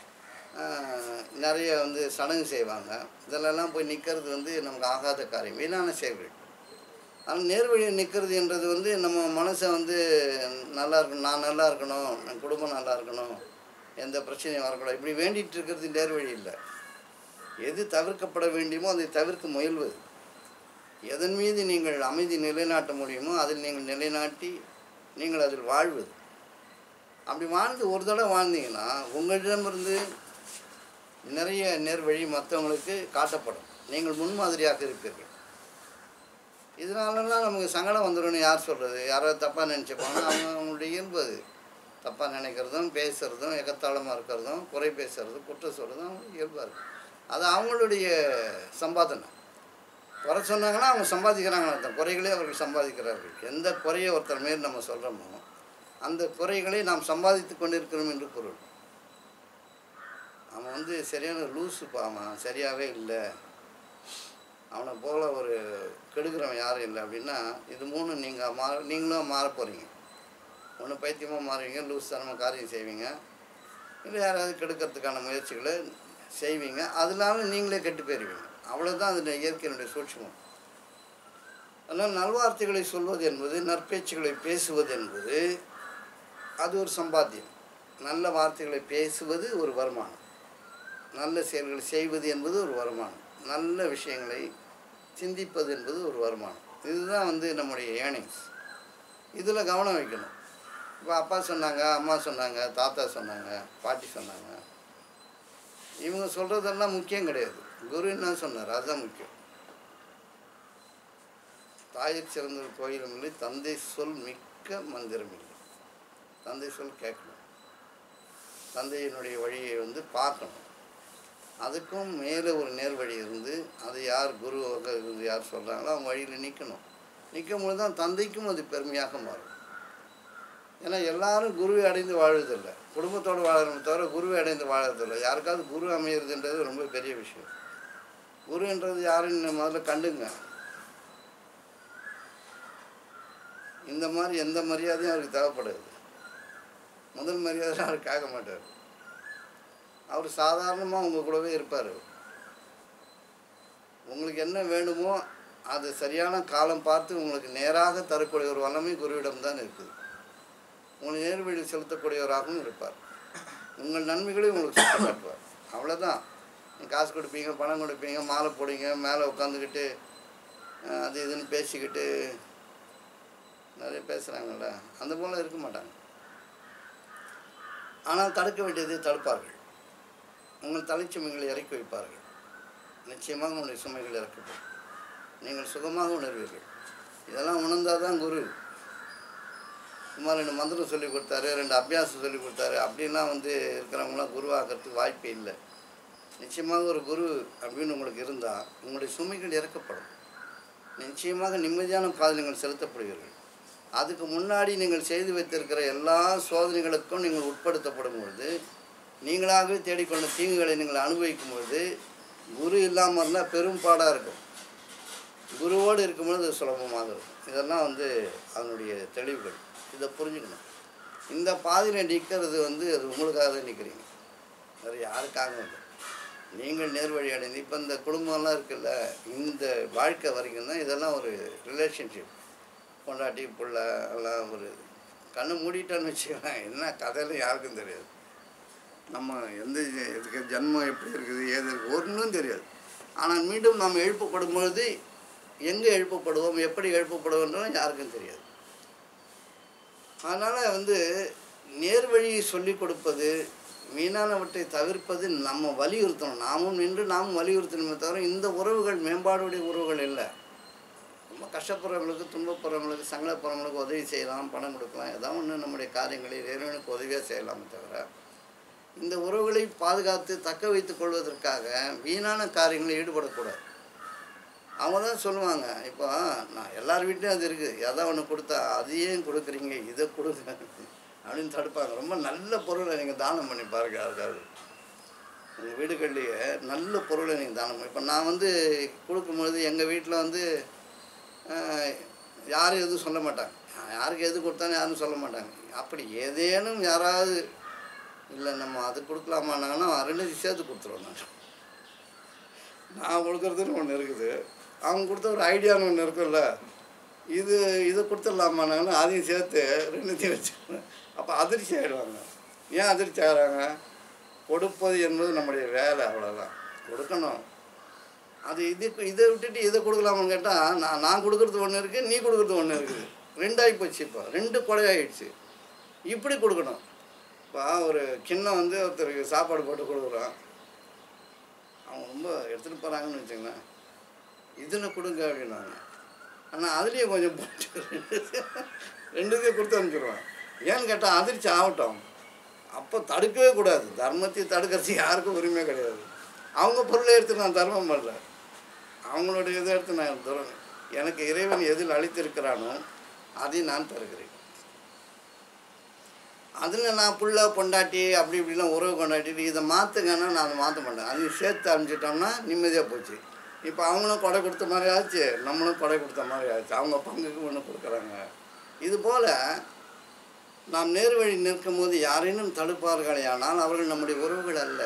Speaker 1: நிறைய வந்து சடங்கு செய்வாங்க. இதெல்லாம் போய் நிற்கிறது வந்து நமக்கு ஆகாத காரியம், வீணான செயல்கள். ஆனால் நேர்வழியில் நிற்கிறது என்றது வந்து நம்ம மனசை வந்து நல்லா இருக்கணும், நான் நல்லா இருக்கணும், என் குடும்பம் நல்லா இருக்கணும், எந்த பிரச்சனையும் வரக்கூடாது, இப்படி வேண்டிகிட்டு இருக்கிறது நேர்வழி இல்லை. எது தவிர்க்கப்பட வேண்டியமோ அதை தவிர்க்க முயல்வது. எதன் மீது நீங்கள் அமைதி நிலைநாட்ட முடியுமோ அதில் நீங்கள் நிலைநாட்டி நீங்கள் அதில் வாழ்வது. அப்படி வாழ்ந்து ஒரு தடவை வாழ்ந்தீங்கன்னா உங்களிடமிருந்து நிறைய நேர்வழி மற்றவங்களுக்கு காட்டப்படும். நீங்கள் முன்மாதிரியாக இருப்பீர்கள். இதனாலலாம் நமக்கு சங்கடம் வந்துடும்னு யார் சொல்கிறது? யாராவது தப்பாக நினச்சிப்பாங்க. அவங்களுடைய இயல்பு அது. தப்பாக நினைக்கிறதும், பேசுகிறதும், எகத்தாளமாக இருக்கிறதும், குறை பேசுகிறதும், குற்றம் சொல்கிறதும் அவங்களுக்கு இயல்பாக இருக்குது. அது அவங்களுடைய சம்பாதனை. குறை சொன்னாங்கன்னா அவங்க சம்பாதிக்கிறாங்கன்னு அர்த்தம். குறைகளே அவர்கள் சம்பாதிக்கிறார்கள். எந்த குறையை ஒருத்தர் மேல் நம்ம சொல்கிறோமோ அந்த குறைகளை நாம் சம்பாதித்து கொண்டிருக்கிறோம் என்று பொருள். அவன் வந்து சரியான லூஸுப்பா, அவன் சரியாகவே இல்லை, அவனை போல் ஒரு கெடுக்கிறவன் யாரும் இல்லை அப்படின்னா இது மூணு நீங்களும் மாற போகிறீங்க. ஒன்று பைத்தியமாக மாறுவீங்க, லூஸ் தனமாக காரியம் செய்வீங்க, இல்லை யாராவது கெடுக்கிறதுக்கான முயற்சிகளை செய்வீங்க, அதனால நீங்களே கெட்டு போயிருவீங்க. அவ்வளோதான் அதில் இயற்கையினுடைய சூட்சுமம். அதனால் நல்வார்த்தைகளை சொல்வது என்பது, நற்பேச்சுகளை பேசுவது என்பது அது ஒரு சம்பாத்தியம். நல்ல வார்த்தைகளை பேசுவது ஒரு வருமானம், நல்ல செயல்களை செய்வது என்பது ஒரு வருமானம், நல்ல விஷயங்களை சிந்திப்பது என்பது ஒரு வருமானம். இதுதான் வந்து நம்முடைய ஏர்னிங்ஸ். இதில் கவனம் வைக்கணும். இப்போ அப்பா சொன்னாங்க, அம்மா சொன்னாங்க, தாத்தா சொன்னாங்க, பாட்டி சொன்னாங்க, இவங்க சொல்கிறதெல்லாம் முக்கியம் கிடையாது. குரு என்ன சொன்னார் அதுதான் முக்கியம். தாயிற் சிறந்த கோயிலும் இல்லை, தந்தை சொல் மிக்க மந்திரம் இல்லை. தந்தை சொல் கேட்கணும், தந்தையினுடைய வழியை வந்து பார்க்கணும். அதுக்கும் மேலே ஒரு நேர் வழி இருந்து அது யார் குருவாக இருந்து யார் சொல்கிறாங்களோ அவங்க வழியில் நிற்கணும். நிற்கும்போது தான் தந்தைக்கும் அது பெருமையாக மாறும். ஏன்னா எல்லாரும் குருவை அடைந்து வாழுறதில்லை, குடும்பத்தோடு வாழறதை தவிர குருவை அடைந்து வாழறதில்லை. யாருக்காவது குரு அமையிறதுன்றது ரொம்ப பெரிய விஷயம். குருன்றது யாருன்னு முதல்ல கண்டுங்க. இந்த மாதிரி எந்த மரியாதையும் அவருக்கு தேவைப்படுது. முதல் மரியாதை அவருக்கு ஆக மாட்டார். அவர் சாதாரணமாக உங்கள் கூடவே இருப்பார். உங்களுக்கு என்ன வேணுமோ அது சரியான காலம் பார்த்து உங்களுக்கு நேராக தரக்கூடிய ஒரு வல்லமை குருவிடம்தான் இருக்குது. உங்களை நேர்வழியில் செலுத்தக்கூடியவராகவும் இருப்பார். உங்கள் நன்மைகளையும் உங்களுக்கு சுட்டி காட்டுவார். அவ்வளோதான். காசு கொடுப்பீங்க, பணம் கொடுப்பீங்க, மாலை போடுவீங்க, மேலே உட்காந்துக்கிட்டு அது இதுன்னு பேசிக்கிட்டு நிறைய பேசுகிறாங்கள்ல, அந்த போல் இருக்க மாட்டாங்க. ஆனால் தடுக்க வேண்டியதை தடுப்பார்கள். உங்கள் தலைச்சுமைகளை இறக்கி வைப்பார்கள். நிச்சயமாக உங்களுடைய சுமைகள் இறக்கப்படும். நீங்கள் சுகமாக உணர்வீர்கள். இதெல்லாம் உணர்ந்தால் தான் குரு. சும்மா 2 மந்திரம் சொல்லி கொடுத்தாரு, 2 அபியாசம் சொல்லி கொடுத்தாரு அப்படின்லாம் வந்து இருக்கிறவங்களாம் குருவாகிறதுக்கு வாய்ப்பே இல்லை. நிச்சயமாக ஒரு குரு அப்படின்னு உங்களுக்கு இருந்தால் உங்களுடைய சுமைகள் இறக்கப்படும். நிச்சயமாக நிம்மதியான பாதை நீங்கள் செலுத்தப்படுவீர்கள். அதுக்கு முன்னாடி நீங்கள் செய்து வைத்திருக்கிற எல்லா சோதனைகளுக்கும் நீங்கள் உட்படுத்தப்படும் பொழுது, நீங்களாகவே தேடிக்கொண்ட தீங்குகளை நீங்கள் அனுபவிக்கும் பொழுது, குரு இல்லாமல் இருந்தால் பெரும் பாடாக இருக்கும். குருவோடு இருக்கும்போது அது சுலபமாக இருக்கும். இதெல்லாம் வந்து அதனுடைய தெளிவுகள். இதை புரிஞ்சுக்கணும். இந்த பாதையில் நிற்கிறது வந்து அது உங்களுக்காக தான் நிற்கிறீங்க, வேறு யாருக்காக இல்லை. நீங்கள் நேர்வழி அடைந்து இப்போ இந்த குடும்பம்லாம் இருக்குல்ல, இந்த வாழ்க்கை வரைக்கும் தான் இதெல்லாம் ஒரு ரிலேஷன்ஷிப். பொண்டாட்டி புள்ள எல்லாம் ஒரு கண்ணை மூடிட்டான்னு வச்சுக்கலாம். என்ன கதையில யாருக்கும் தெரியாது. நம்ம எந்த இதுக்கு ஜன்மம் எப்படி இருக்குது ஏது ஒன்றும் தெரியாது. ஆனால் மீண்டும் நாம் எழுப்பப்படும் பொழுது எங்கே எழுப்பப்படுவோம், எப்படி எழுப்பப்படுவோன்றதும் யாருக்கும் தெரியாது. அதனால் நேர்வழியை சொல்லிக் கொடுப்பது, வீணானவற்றை தவிர்ப்பது நம்ம வலியுறுத்தணும். நாமும் நின்று நாமும் வலியுறுத்தணுமே தவிர இந்த உறவுகள் மேம்பாடுடைய உறவுகள் இல்லை. ரொம்ப கஷ்டப்படுறவங்களுக்கு, துன்பப்படுறவங்களுக்கு, சங்கடப்படுறவங்களுக்கு உதவி செய்யலாம், பணம் கொடுக்கலாம், ஏதாவது ஒன்று நம்முடைய காரியங்களில் இறைவனுக்கு உதவியாக செய்யலாமே தவிர இந்த உறவுகளை பாதுகாத்து தக்க வைத்துக் கொள்வதற்காக வீணான காரியங்களில் ஈடுபடக்கூடாது. அவங்க தான் சொல்லுவாங்க, இப்போ நான் எல்லார் வீட்லேயும் அது இருக்குது, எதாவது ஒன்று கொடுத்தா அது ஏன் கொடுக்குறீங்க, இதை கொடுங்க அப்படின்னு தடுப்பாங்க. ரொம்ப நல்ல பொருளை நீங்கள் தானம் பண்ணி பாருங்க. யாருக்காவது உங்கள் வீடுகள்லேயே நல்ல பொருளை நீங்கள் தானம் பண்ணி, இப்போ நான் கொடுக்கும்பொழுது எங்கள் வீட்டில் யாரும் எதுவும் சொல்ல மாட்டாங்க. யாருக்கு எது கொடுத்தாலும் யாரும் சொல்ல மாட்டாங்க. அப்படி ஏதேனும் யாராவது இல்லை நம்ம அது கொடுக்கலாமான்னாங்கன்னா 2 சேர்த்து கொடுத்துருவோம். நான் கொடுக்குறதுன்னு ஒன்று இருக்குது, அவங்க கொடுத்த ஒரு ஐடியான்னு ஒன்று இருக்குல்ல, இதை கொடுத்துடலாமான்னாங்கன்னா அதையும் சேர்த்து 2 வச்சுக்கணும். அப்போ அதிர்ச்சி ஆகிடுவாங்க. ஏன் அதிர்ச்சி ஆகிறாங்க? கொடுப்பது என்பது நம்முடைய வேலை, அவ்வளோதான். கொடுக்கணும். அது இதை விட்டுட்டு இதை கொடுக்கலாமான்னு கேட்டால் நான் கொடுக்குறது ஒன்று இருக்குது, நீ கொடுக்குறது ஒன்று இருக்குது, 2 ஆகி போச்சு. இப்போ 2 கொடையாகிடுச்சு. இப்படி கொடுக்கணும். இப்போ ஒரு கிண்ணம் ஒருத்தருக்கு சாப்பாடு போட்டு கொடுக்குறோம், அவங்க ரொம்ப எடுத்துகிட்டு போகிறாங்கன்னு வச்சுங்களேன், இதில் கொடுங்க அப்படின்னாங்க. ஆனால் அதுலேயே கொஞ்சம் போட்டு 2 கொடுத்து அனுப்பிச்சிடுவேன். ஏன்னு கேட்டால் அதிர்ச்சி ஆகட்டும். அப்போ தடுக்கவே கூடாது. தர்மத்தை தடுக்கிறதுக்கு யாருக்கும் உரிமை கிடையாது. அவங்க பொருளை எடுத்து நான் தர்மம் பண்ணல, அவங்களுடைய இதை எடுத்து நான் தருவேன். எனக்கு இறைவன் எதில் அளித்திருக்கிறானோ அதை நான் தருகிறேன். அதில் நான் புள்ள பொண்டாட்டி அப்படி இப்படிலாம் உறவு கொண்டாட்டிட்டு இதை மாற்றுங்கன்னா நான் அதை மாற்ற மாட்டேன். அதையும் சேர்த்து அனுப்பிச்சிட்டோம்னா நிம்மதியாக போச்சு. இப்போ அவங்களும் கொடை கொடுத்த மாதிரி ஆச்சு, நம்மளும் கொடை கொடுத்த மாதிரி ஆச்சு. அவங்க பங்குக்கு ஒன்று கொடுக்குறாங்க. இதுபோல் நாம் நேர்வழி நிற்கும் போது யாரேனும் தடுப்பார்களே ஆனால் அவர்கள் நம்முடைய உறவுகள் அல்ல.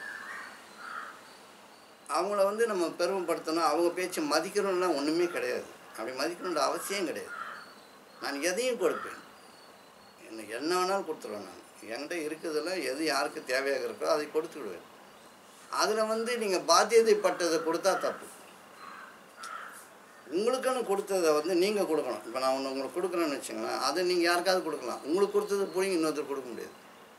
Speaker 1: அவங்கள நம்ம பெருமைப்படுத்தணும், அவங்க பேச்சு மதிக்கணும்லாம் ஒன்றுமே கிடையாது. அப்படி மதிக்கணுன்ற அவசியம் கிடையாது. நான் எதையும் கொடுப்பேன், எனக்கு என்ன வேணாலும் கொடுத்துருவேன். நான் என்கிட்ட இருக்கிறதுல எது யாருக்கு தேவையாக இருக்கோ அதை கொடுத்து விடுவேன். அதில் நீங்கள் பாத்தியதைப்பட்டதை கொடுத்தா தப்பு. உங்களுக்குன்னு கொடுத்ததை நீங்கள் கொடுக்கணும். இப்போ நான் உங்களுக்கு கொடுக்குறேன்னு வச்சுங்களேன், அதை நீங்கள் யாருக்காவது கொடுக்கலாம். உங்களுக்கு கொடுத்தது பிடிங்க இன்னொருத்தர் கொடுக்க முடியாது.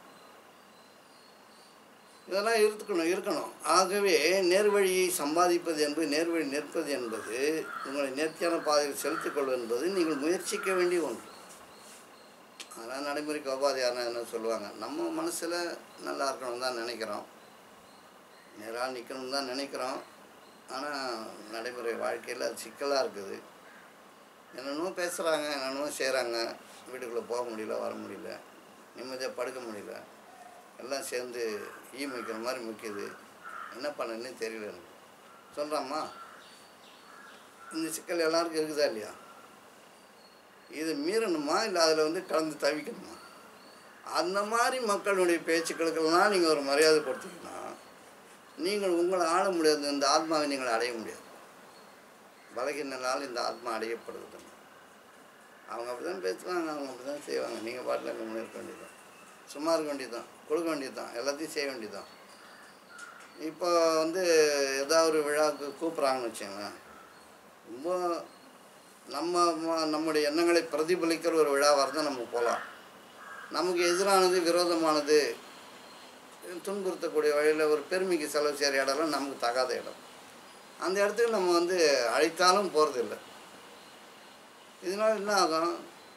Speaker 1: இதெல்லாம் இருக்கணும். ஆகவே நேர்வழியை சம்பாதிப்பது என்பது, நேர்வழி நிற்பது என்பது, உங்களை நேர்த்தியான பாதையில் செலுத்திக் கொள்வது என்பது நீங்கள் முயற்சிக்க வேண்டிய ஒன்று. அதனால் நடைமுறைக்கு உபாதையான என்ன சொல்லுவாங்க, நம்ம மனசில் நல்லா இருக்கணும் தான் நினைக்கிறோம், நேராக நிற்கணும்னு தான் நினைக்கிறோம். ஆனால் நடைமுறை வாழ்க்கையில் அது சிக்கலாக இருக்குது. என்னென்னமோ பேசுகிறாங்க, என்னென்னமோ செய்கிறாங்க, வீட்டுக்குள்ளே போக முடியல, வர முடியல, நிம்மதியாக படுக்க முடியல, எல்லாம் சேர்ந்து வைக்கிற மாதிரி முக்கியது. என்ன பண்ணணுன்னு தெரியல எனக்கு. சொல்கிறாம்மா, இந்த சிக்கல் எல்லாருக்கும் இருக்குதா இல்லையா? இது மீறணுமா இல்லை அதில் கலந்து தவிக்கணுமா? அந்த மாதிரி மக்களுடைய பேச்சுக்களுக்கெல்லாம் நீங்கள் ஒரு மரியாதை கொடுத்தீங்கன்னா நீங்கள் உங்களை ஆள முடியாது. இந்த ஆத்மாவை நீங்கள் அடைய முடியாது. பலகீனால் இந்த ஆத்மா அடையப்படுது. அவங்க அப்படி தான் பேசுவாங்க, அவங்க அப்படி தான் செய்வாங்க. நீங்கள் பாட்டில் அங்கே இருக்க வேண்டியதுதான், சும்மா இருக்க வேண்டியதுதான், கொடுக்க வேண்டியதுதான், எல்லாத்தையும் செய்ய வேண்டியதுதான். இப்போ ஏதாவது ஒரு விழாவுக்கு கூப்பிட்றாங்கன்னு வச்சுங்களேன், ரொம்ப நம்முடைய எண்ணங்களை பிரதிபலிக்கிற ஒரு விழாவாக இருந்தால் நம்ம போகலாம். நமக்கு எதிரானது, விரோதமானது, துன்புறுத்தக்கூடிய வழியில் ஒரு பெருமைக்கு செலவு செய்கிற இடம்லாம் நமக்கு தகாத இடம். அந்த இடத்துக்கு நம்ம அழைத்தாலும் போகிறதில்லை. இதனால் என்ன ஆகும்,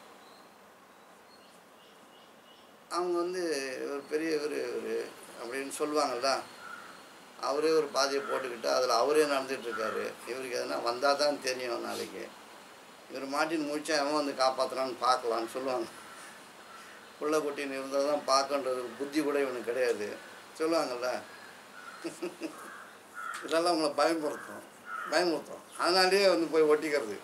Speaker 1: அவங்க ஒரு பெரிய ஒரு அப்படின்னு சொல்லுவாங்கள்ல, அவரே ஒரு பாதையை போட்டுக்கிட்டு அதில் அவரே நடந்துகிட்ருக்காரு. இவருக்கு எதுனா வந்தால் தான் தெரியும், நாளைக்கு இவர் மாட்டின்னு முடிச்சா அவன் காப்பாற்றலான்னு பார்க்கலான்னு சொல்லுவாங்க. புள்ள குட்டின்னு இருந்தால் தான் பார்க்கன்றது புத்தி கூட இவனுக்கு கிடையாது சொல்லுவாங்கள்ல. இதெல்லாம் அவங்கள பயமுறுத்தும். அதனாலேயே போய் ஒட்டிக்கிறது.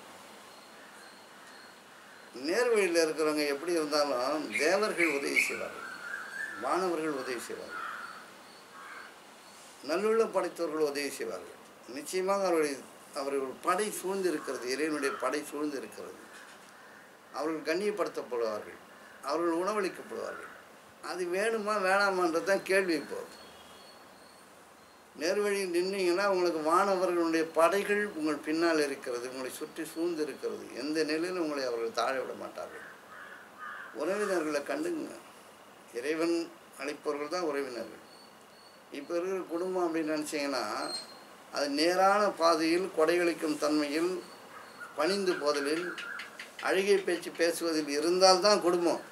Speaker 1: நேர்வழியில் இருக்கிறவங்க எப்படி இருந்தாலும் தேவர்கள் உதவி செய்வார்கள், வானவர்கள் உதவி செய்வார்கள், நல்லுள்ள படைத்தவர்கள் உதவி செய்வார்கள். நிச்சயமாக அவர்கள் படை சூழ்ந்து இருக்கிறது, இறைவனுடைய படை சூழ்ந்து இருக்கிறது. அவர்கள் கண்ணியப்படுத்தப்படுவார்கள், அவர்கள் உணவளிக்கப்படுவார்கள். அது வேணுமா வேணாமான்றது தான் கேள்வி. இப்போது நேர்வழியில் நின்றீங்கன்னா உங்களுக்கு வானவர்களுடைய படைகள் உங்கள் பின்னால் இருக்கிறது, உங்களை சுற்றி சூழ்ந்து இருக்கிறது. எந்த நிலையில் உங்களை அவர்கள் தாழ விட மாட்டார்கள். உறவினர்களை கண்டுங்க. இறைவன் அளிப்பவர்கள் தான் உறவினர்கள். இப்போ இருக்கிற குடும்பம் அப்படின்னு நினச்சிங்கன்னா அது நேரான பாதையில், கொடைகளிக்கும் தன்மையில், பணிந்து போதலில், அழுகை பேச்சு பேசுவதில் இருந்தால்தான் குடும்பம்.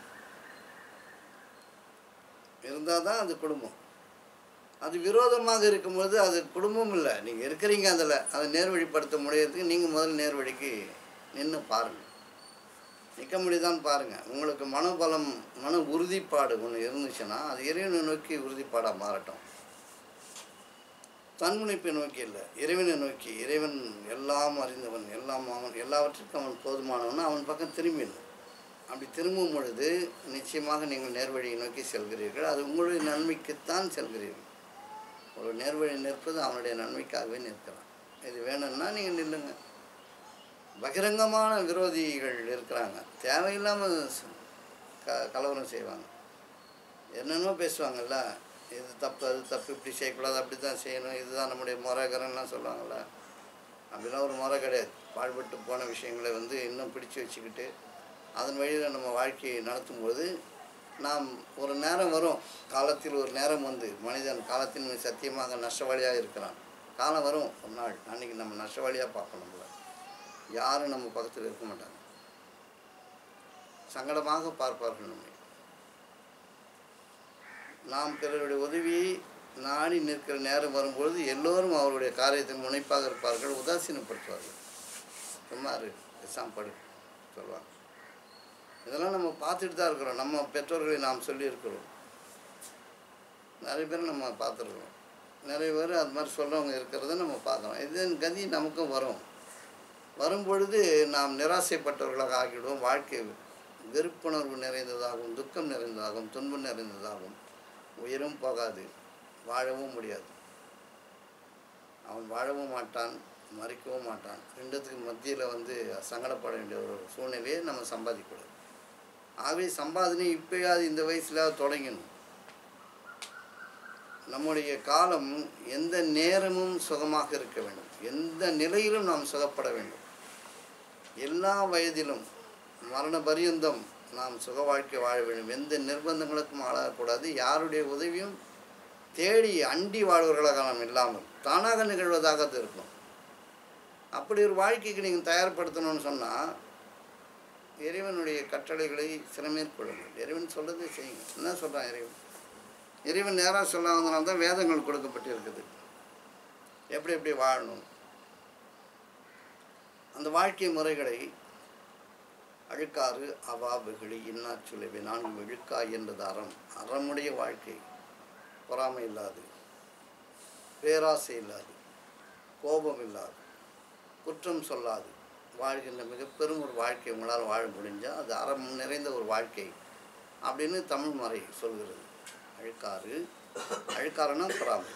Speaker 1: இருந்தால் தான் அது குடும்பம். அது விரோதமாக இருக்கும்போது அது குடும்பம் இல்லை. நீங்கள் இருக்கிறீங்க அதில், அதை நேர்வழிப்படுத்த முடியறதுக்கு நீங்கள் முதல்ல நேர்வழிக்கு நின்று பாருங்கள். நிற்க முடியுதான்னு பாருங்கள். உங்களுக்கு மனபலம், மன உறுதிப்பாடு ஒன்று இருந்துச்சுன்னா அது இறைவனை நோக்கி உறுதிப்பாடாக மாறட்டும். தன்முனைப்பை நோக்கி இல்லை, இறைவனை நோக்கி. இறைவன் எல்லாம் அறிந்தவன், எல்லாம் அவன், எல்லாவற்றிற்கும் அவன் போதுமானவன். அவன் பக்கம் திரும்பிடும். அப்படி திரும்பும் பொழுது நிச்சயமாக நீங்கள் நேர்வழியை நோக்கி செல்கிறீர்கள். அது உங்களுடைய நன்மைக்குத்தான் செல்கிறீர்கள். ஒரு நேர்வழி நிற்பது அவனுடைய நன்மைக்காகவே நிற்கிறான். இது வேணும்னா நீங்கள் நில்லுங்க. பகிரங்கமான விரோதிகள் இருக்கிறாங்க, தேவையில்லாமல் கலவரம் செய்வாங்க, என்னென்னோ பேசுவாங்கள்ல. இது தப்பு, அது தப்பு, இப்படி செய்யக்கூடாது, அப்படி தான் செய்யணும், இதுதான் நம்முடைய முறைகரன்லாம் சொல்லுவாங்கள்ல. அப்படிலாம் ஒரு முறை கிடையாது. பாழ்பட்டு போன விஷயங்களை இன்னும் பிடிச்சு வச்சுக்கிட்டு அதன் வழியில் நம்ம வாழ்க்கையை நடத்தும்போது நாம் ஒரு நேரம் வரும், காலத்தில் ஒரு நேரம் மனிதன் காலத்தின் சத்தியமாக நஷ்டவாளியாக இருக்கிறான். காலம் வரும் ஒரு நாள், அன்றைக்கி நம்ம நஷ்டவாளியாக பார்க்கணும். யாரும் நம்ம பக்கத்தில் இருக்க மாட்டாங்க, சங்கடமாக பார்ப்பார்கள் நம்மை. நாம் பிறருடைய உதவியை நாடி நிற்கிற நேரம் வரும்பொழுது எல்லோரும் அவருடைய காரியத்தில் முனைப்பாக இருப்பார்கள், உதாசீனப்படுத்துவார்கள். சும்மா படு சொல்லுவாங்க. இதெல்லாம் நம்ம பார்த்துட்டு தான் இருக்கிறோம். நம்ம பெற்றோர்களை நாம் சொல்லியிருக்கிறோம், நிறைய பேர் நம்ம பார்த்துருக்குறோம். நிறைய பேர் அது மாதிரி சொல்கிறவங்க இருக்கிறத நம்ம பார்க்குறோம். இதன் கதி நமக்கும் வரும்பொழுது நாம் நிராசைப்பட்டவர்களாக ஆகிவிடுவோம். வாழ்க்கை வெறுப்புணர்வு நிறைந்ததாகவும், துக்கம் நிறைந்ததாகவும், துன்பம் நிறைந்ததாகவும், உயிரும் போகாது, வாழவும் முடியாது. அவன் வாழவும் மாட்டான், மறிக்கவும் மாட்டான். ரெண்டுத்துக்கு மத்தியில் சங்கடப்பட வேண்டிய ஒரு சூழ்நிலையை நம்ம சம்பாதிக்கூடாது. ஆகவே சம்பாதனை இப்போயாவது இந்த வயசில் தொடங்கணும். நம்முடைய காலம் எந்த நேரமும் சுகமாக இருக்க வேண்டும், எந்த நிலையிலும் நாம் சுகப்பட வேண்டும். எல்லா வயதிலும் மரண பரியந்தம் நாம் சுக வாழ்க்கை வாழ வேண்டும். எந்த நிர்பந்தங்களுக்கும் ஆளாகக்கூடாது. யாருடைய உதவியும் தேடி அண்டி வாழ்வர்களாக நாம் இல்லாமல் தானாக நிகழ்வதாக அது இருக்கும். அப்படி ஒரு வாழ்க்கைக்கு நீங்கள் தயார்படுத்தணும்னு சொன்னால் இறைவனுடைய கட்டளைகளை சிறமேற்கொள்ளுங்கள். இறைவன் சொல்றதை செய்யுங்க. என்ன சொல்கிறான் இறைவன்? இறைவன் நேராக சொல்லாதனால தான் வேதங்கள் கொடுக்கப்பட்டிருக்குது, எப்படி எப்படி வாழணும். அந்த வாழ்க்கை முறைகளை அழுக்காறு, அவா, வெகுளி, இன்னாச்சுளைவை 4 விழுக்காய் என்பது அறம். அறமுடைய வாழ்க்கை, பொறாமை இல்லாது, பேராசை இல்லாது, கோபம் இல்லாது, குற்றம் சொல்லாது வாழ்கின்ற மிக பெரும் ஒரு வாழ்க்கை உங்களால் வாழ முடிஞ்சால் அது அறம் நிறைந்த ஒரு வாழ்க்கை அப்படின்னு தமிழ் மறை சொல்கிறது. அழுக்காறு, அழுக்காறுனா பொறாமை,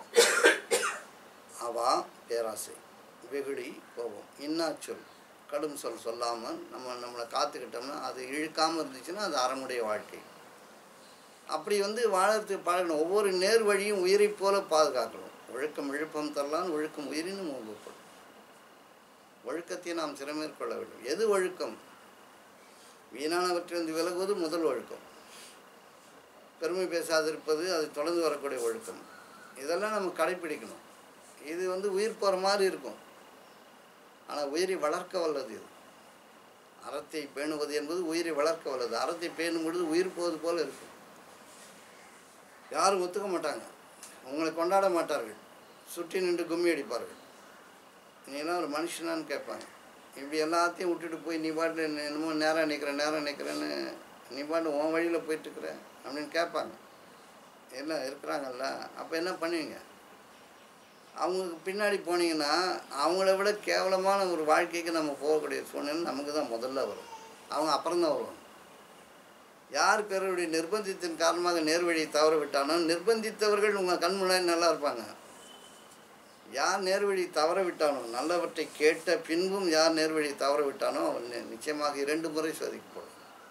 Speaker 1: அவா பேராசை, வெகுளி கோபம், இன்னாச்சொல் கடும் சொல்லாமல் நம்மளை காத்துக்கிட்டோம்னா, அது இழுக்காமல் இருந்துச்சுன்னா அது அறமுடைய வாழ்க்கை. அப்படி வாழறதுக்கு பழகணும். ஒவ்வொரு நேர் வழியும் உயிரை போல பாதுகாக்கணும். ஒழுக்கம் விழுப்பம் தரலான், ஒழுக்கம் உயிரினும் ஓம்பப்படும். ஒழுக்கத்தை நாம் சிறமேற்கொள்ள வேண்டும். எது ஒழுக்கம்? வீணானவற்றிலிருந்து விலகுவது முதல் ஒழுக்கம். பெருமை பேசாதிருப்பது, அது தொடர்ந்து வரக்கூடிய ஒழுக்கம். இதெல்லாம் நம்ம கடைப்பிடிக்கணும். இது உயிர் போகிற மாதிரி இருக்கும், ஆனால் உயிரை வளர்க்க வல்லது. இது அறத்தை பேணுவது என்பது உயிரை வளர்க்க வல்லது. அறத்தை பேணும் பொழுது உயிர் போவது போல் இருக்கும். யாரும் ஒத்துக்க மாட்டாங்க, உங்களை கொண்டாட மாட்டார்கள், சுற்றி நின்று கும்மி அடிப்பார்கள். நீலாம் ஒரு மனுஷனான்னு கேட்பாங்க. இப்படி எல்லாத்தையும் விட்டுட்டு போய் நீ பாட்டு என்னமோ நேராக நிற்கிறேன்னு நீ பாட்டு உன் வழியில் போயிட்டுருக்குற அப்படின்னு கேட்பாங்க. எல்லாம் இருக்கிறாங்கல்ல. அப்போ என்ன பண்ணுவீங்க? அவங்களுக்கு பின்னாடி போனீங்கன்னா அவங்கள விட கேவலமான ஒரு வாழ்க்கைக்கு நம்ம போகக்கூடிய சூழ்நிலை நமக்கு தான் முதல்ல வரும். அவங்க அப்புறம்தான் வருவாங்க. யார் பிறருடைய நிர்பந்தத்தின் காரணமாக நேர்வழியை தவற விட்டாலும் நிர்பந்தித்தவர்கள் உங்கள் கண் முன்னாடி நல்லா இருப்பாங்க. யார் நேர்வழி தவற விட்டானோ, நல்லவற்றை கேட்ட பின்பும் யார் நேர்வழி தவற விட்டானோ அவன் நிச்சயமாக 2 முறை சோதிக்கப்படும்.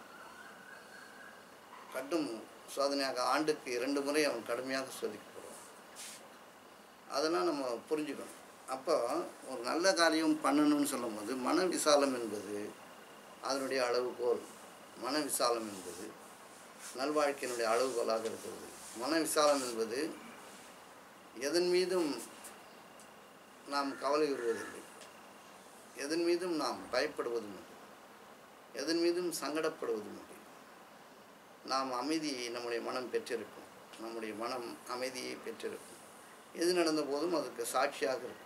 Speaker 1: கடும் சோதனையாக ஆண்டுக்கு 2 முறை அவன் கடுமையாக சோதிக்கப்படுவான். அதெல்லாம் நம்ம புரிஞ்சுக்கணும். அப்போ ஒரு நல்ல காரியம் பண்ணணும்னு சொல்லும்போது மன விசாலம் என்பது அதனுடைய அளவுகோல். மன விசாலம் என்பது நல்வாழ்க்கையினுடைய அளவுகோலாக இருக்கிறது. மன விசாலம் என்பது எதன் மீதும் நாம் கவலை வருவதில்லை, எதன் மீதும் நாம் பயப்படுவதும் இல்லை, எதன் மீதும் சங்கடப்படுவதும் இல்லை. நாம் அமைதியை நம்முடைய மனம் பெற்றிருக்கும், நம்முடைய மனம் அமைதியை பெற்றிருக்கும். எது நடந்த போதும் அதுக்கு சாட்சியாக இருக்கும்.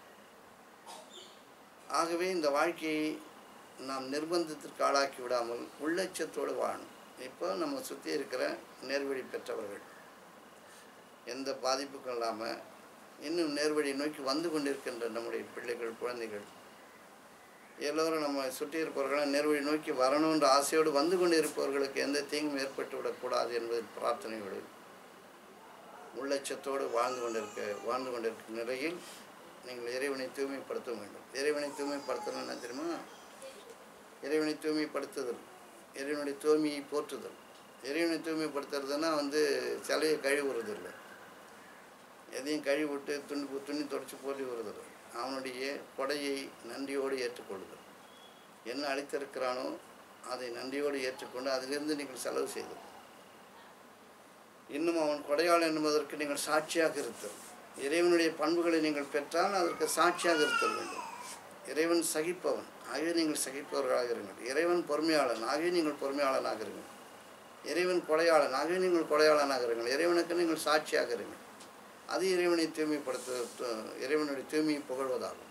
Speaker 1: ஆகவே இந்த வாழ்க்கையை நாம் நிர்பந்தத்திற்கு ஆளாக்கி விடாமல் உள்ளட்சத்தோடு வாழணும். இப்போ நம்ம சுற்றி இருக்கிற நேர்வழி பெற்றவர்கள் எந்த பாதிப்புக்கும் இல்லாமல் இன்னும் நேர்வழி நோக்கி வந்து கொண்டிருக்கின்ற நம்முடைய பிள்ளைகள், குழந்தைகள் எல்லோரும் நம்ம சுற்றி இருப்பவர்களும் நேர்வழி நோக்கி வரணுன்ற ஆசையோடு வந்து கொண்டு இருப்பவர்களுக்கு எந்த தீங்கும் ஏற்பட்டு விடக்கூடாது என்பதில் பிரார்த்தனையோடு உள்ளட்சத்தோடு வாழ்ந்து கொண்டிருக்கும் நிலையில் நீங்கள் இறைவனை தூய்மைப்படுத்த வேண்டும். இறைவனை தூய்மைப்படுத்தணும் என்ன தெரியுமா? இறைவனை தூய்மைப்படுத்துதல், இறைவனுடைய தூய்மையை போற்றுதல். இறைவனை தூய்மைப்படுத்துறதுன்னா சிலையை கழுவுறது இல்லை, எதையும் கழுவி விட்டு துணி தொடச்சி போட்டு வருதல். அவனுடைய கொடையை நன்றியோடு ஏற்றுக்கொள்ளுதல். என்ன அளித்திருக்கிறானோ அதை நன்றியோடு ஏற்றுக்கொண்டு அதிலிருந்து நீங்கள் செலவு செய்தல். இன்னும் அவன் கொடையாளன் என்பதற்கு நீங்கள் சாட்சியாக இருத்தல். இறைவனுடைய பண்புகளை நீங்கள் பெற்றால் அதற்கு சாட்சியாக இருத்தல் வேண்டும். இறைவன் சகிப்பவன், ஆகவே நீங்கள் சகிப்பவர்களாக இருங்கள். இறைவன் பொறுமையாளன், ஆகவே நீங்கள் பொறுமையாளனாக இருங்கள். இறைவன் கொடையாளன், ஆகவே நீங்கள் கொடையாளனாக இருங்கள். இறைவனுக்கு நீங்கள் சாட்சியாக இருங்கள். அது இறைவனை இறைவனுடைய தூய்மையை புகழ்வதாகும்.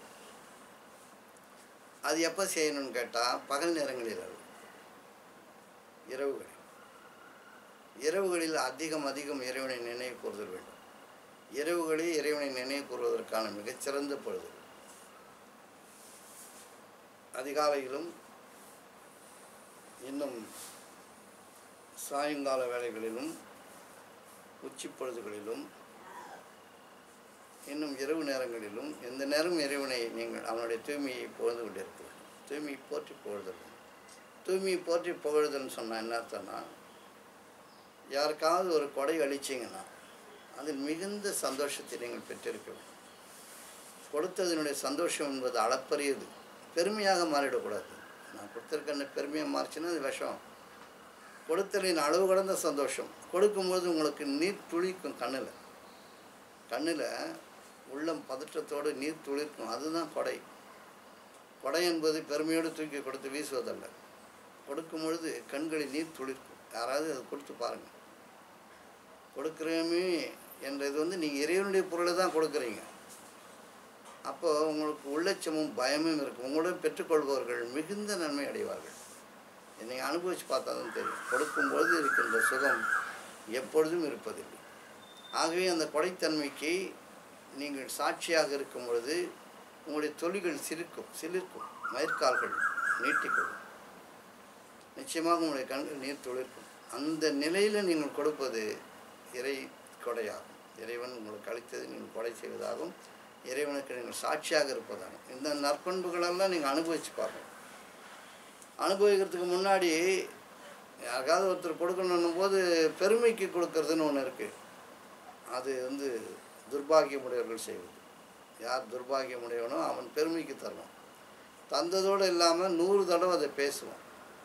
Speaker 1: அது எப்போ செய்யணும்னு கேட்டால் பகல் நேரங்களில் அல்ல, இரவுகளில் அதிகம் இறைவனை நினைவு கூறுதல் வேண்டும். இரவுகளில் இறைவனை நினைவு கூறுவதற்கான மிகச்சிறந்த பொழுது அதிகாலையிலும் இன்னும் சாயங்கால வேளைகளிலும் உச்சி பொழுதுகளிலும் இன்னும் இரவு நேரங்களிலும் எந்த நேரம் இறைவனை நீங்கள் அவனுடைய தூய்மையை புகழ்ந்து கொண்டிருக்கிறார். தூய்மையை போற்றி புகழ்தல். தூய்மையை போற்றி புகழ்தல்னு சொன்னால் என்ன அர்த்தம்னா, யாருக்காவது ஒரு கொடை அளிச்சிங்கன்னா அதில் மிகுந்த சந்தோஷத்தை நீங்கள் பெற்றிருக்க வேண்டும். கொடுத்ததனுடைய சந்தோஷம் என்பது அளப்பரியது, பெருமையாக மாறிடக்கூடாது. நான் கொடுத்துருக்கேன்னு பெருமையாக மாறிச்சுன்னா அது விஷம். கொடுத்தலின் அளவு கடந்த சந்தோஷம். கொடுக்கும்போது உங்களுக்கு நீர் துளிக்கும், கண்ணில் உள்ளம் பதற்றத்தோடு நீர் துளிர்க்கும். அதுதான் கொடை. கொடை என்பது பெருமையோடு தூக்கி கொடுத்து வீசுவதல்ல. கொடுக்கும் பொழுது கண்களில் நீர் துளிர்க்கும். யாராவது அதை கொடுத்து பாருங்கள். கொடுக்குறோமே என்றது நீங்கள் இறைவனுடைய பொருளை தான் கொடுக்குறீங்க. அப்போது உங்களுக்கு உள்ளட்சமும் பயமும் இருக்கும். உங்களுடன் பெற்றுக்கொள்பவர்கள் மிகுந்த நன்மை அடைவார்கள். என்னை அனுபவித்து பார்த்தா தான் தெரியும். கொடுக்கும்பொழுது இருக்கின்ற சுகம் எப்பொழுதும் இருப்பதில்லை. ஆகவே அந்த கொடைத்தன்மைக்கு நீங்கள் சாட்சியாக இருக்கும் பொழுது உங்களுடைய தொழில்கள் சிலிர்க்கும், மயிர்கால்கள் நீட்டிக்கொள்ளும், நிச்சயமாக உங்களுடைய கண்கள் நீர் துளிர்க்கும். அந்த நிலையில் நீங்கள் கொடுப்பது இறை கொடையாகும். இறைவன் உங்களுக்கு அளித்தது நீங்கள் கொடை செய்வதாகும். இறைவனுக்கு நீங்கள் சாட்சியாக இருப்பதாகும். இந்த நற்பண்புகளெல்லாம் நீங்கள் அனுபவித்து பாருங்கள். அனுபவிக்கிறதுக்கு முன்னாடி யாருக்காவது ஒருத்தர் கொடுக்கணும் போது பெருமைக்கு கொடுக்கறதுன்னு ஒன்று இருக்குது. அது துர்பாகியமுடையவர்கள் செய்வது. யார் துர்பாகியமுடையவனோ அவன் பெருமைக்கு தரணும். தந்ததோடு இல்லாமல் 100 தடவை அதை பேசுவான்.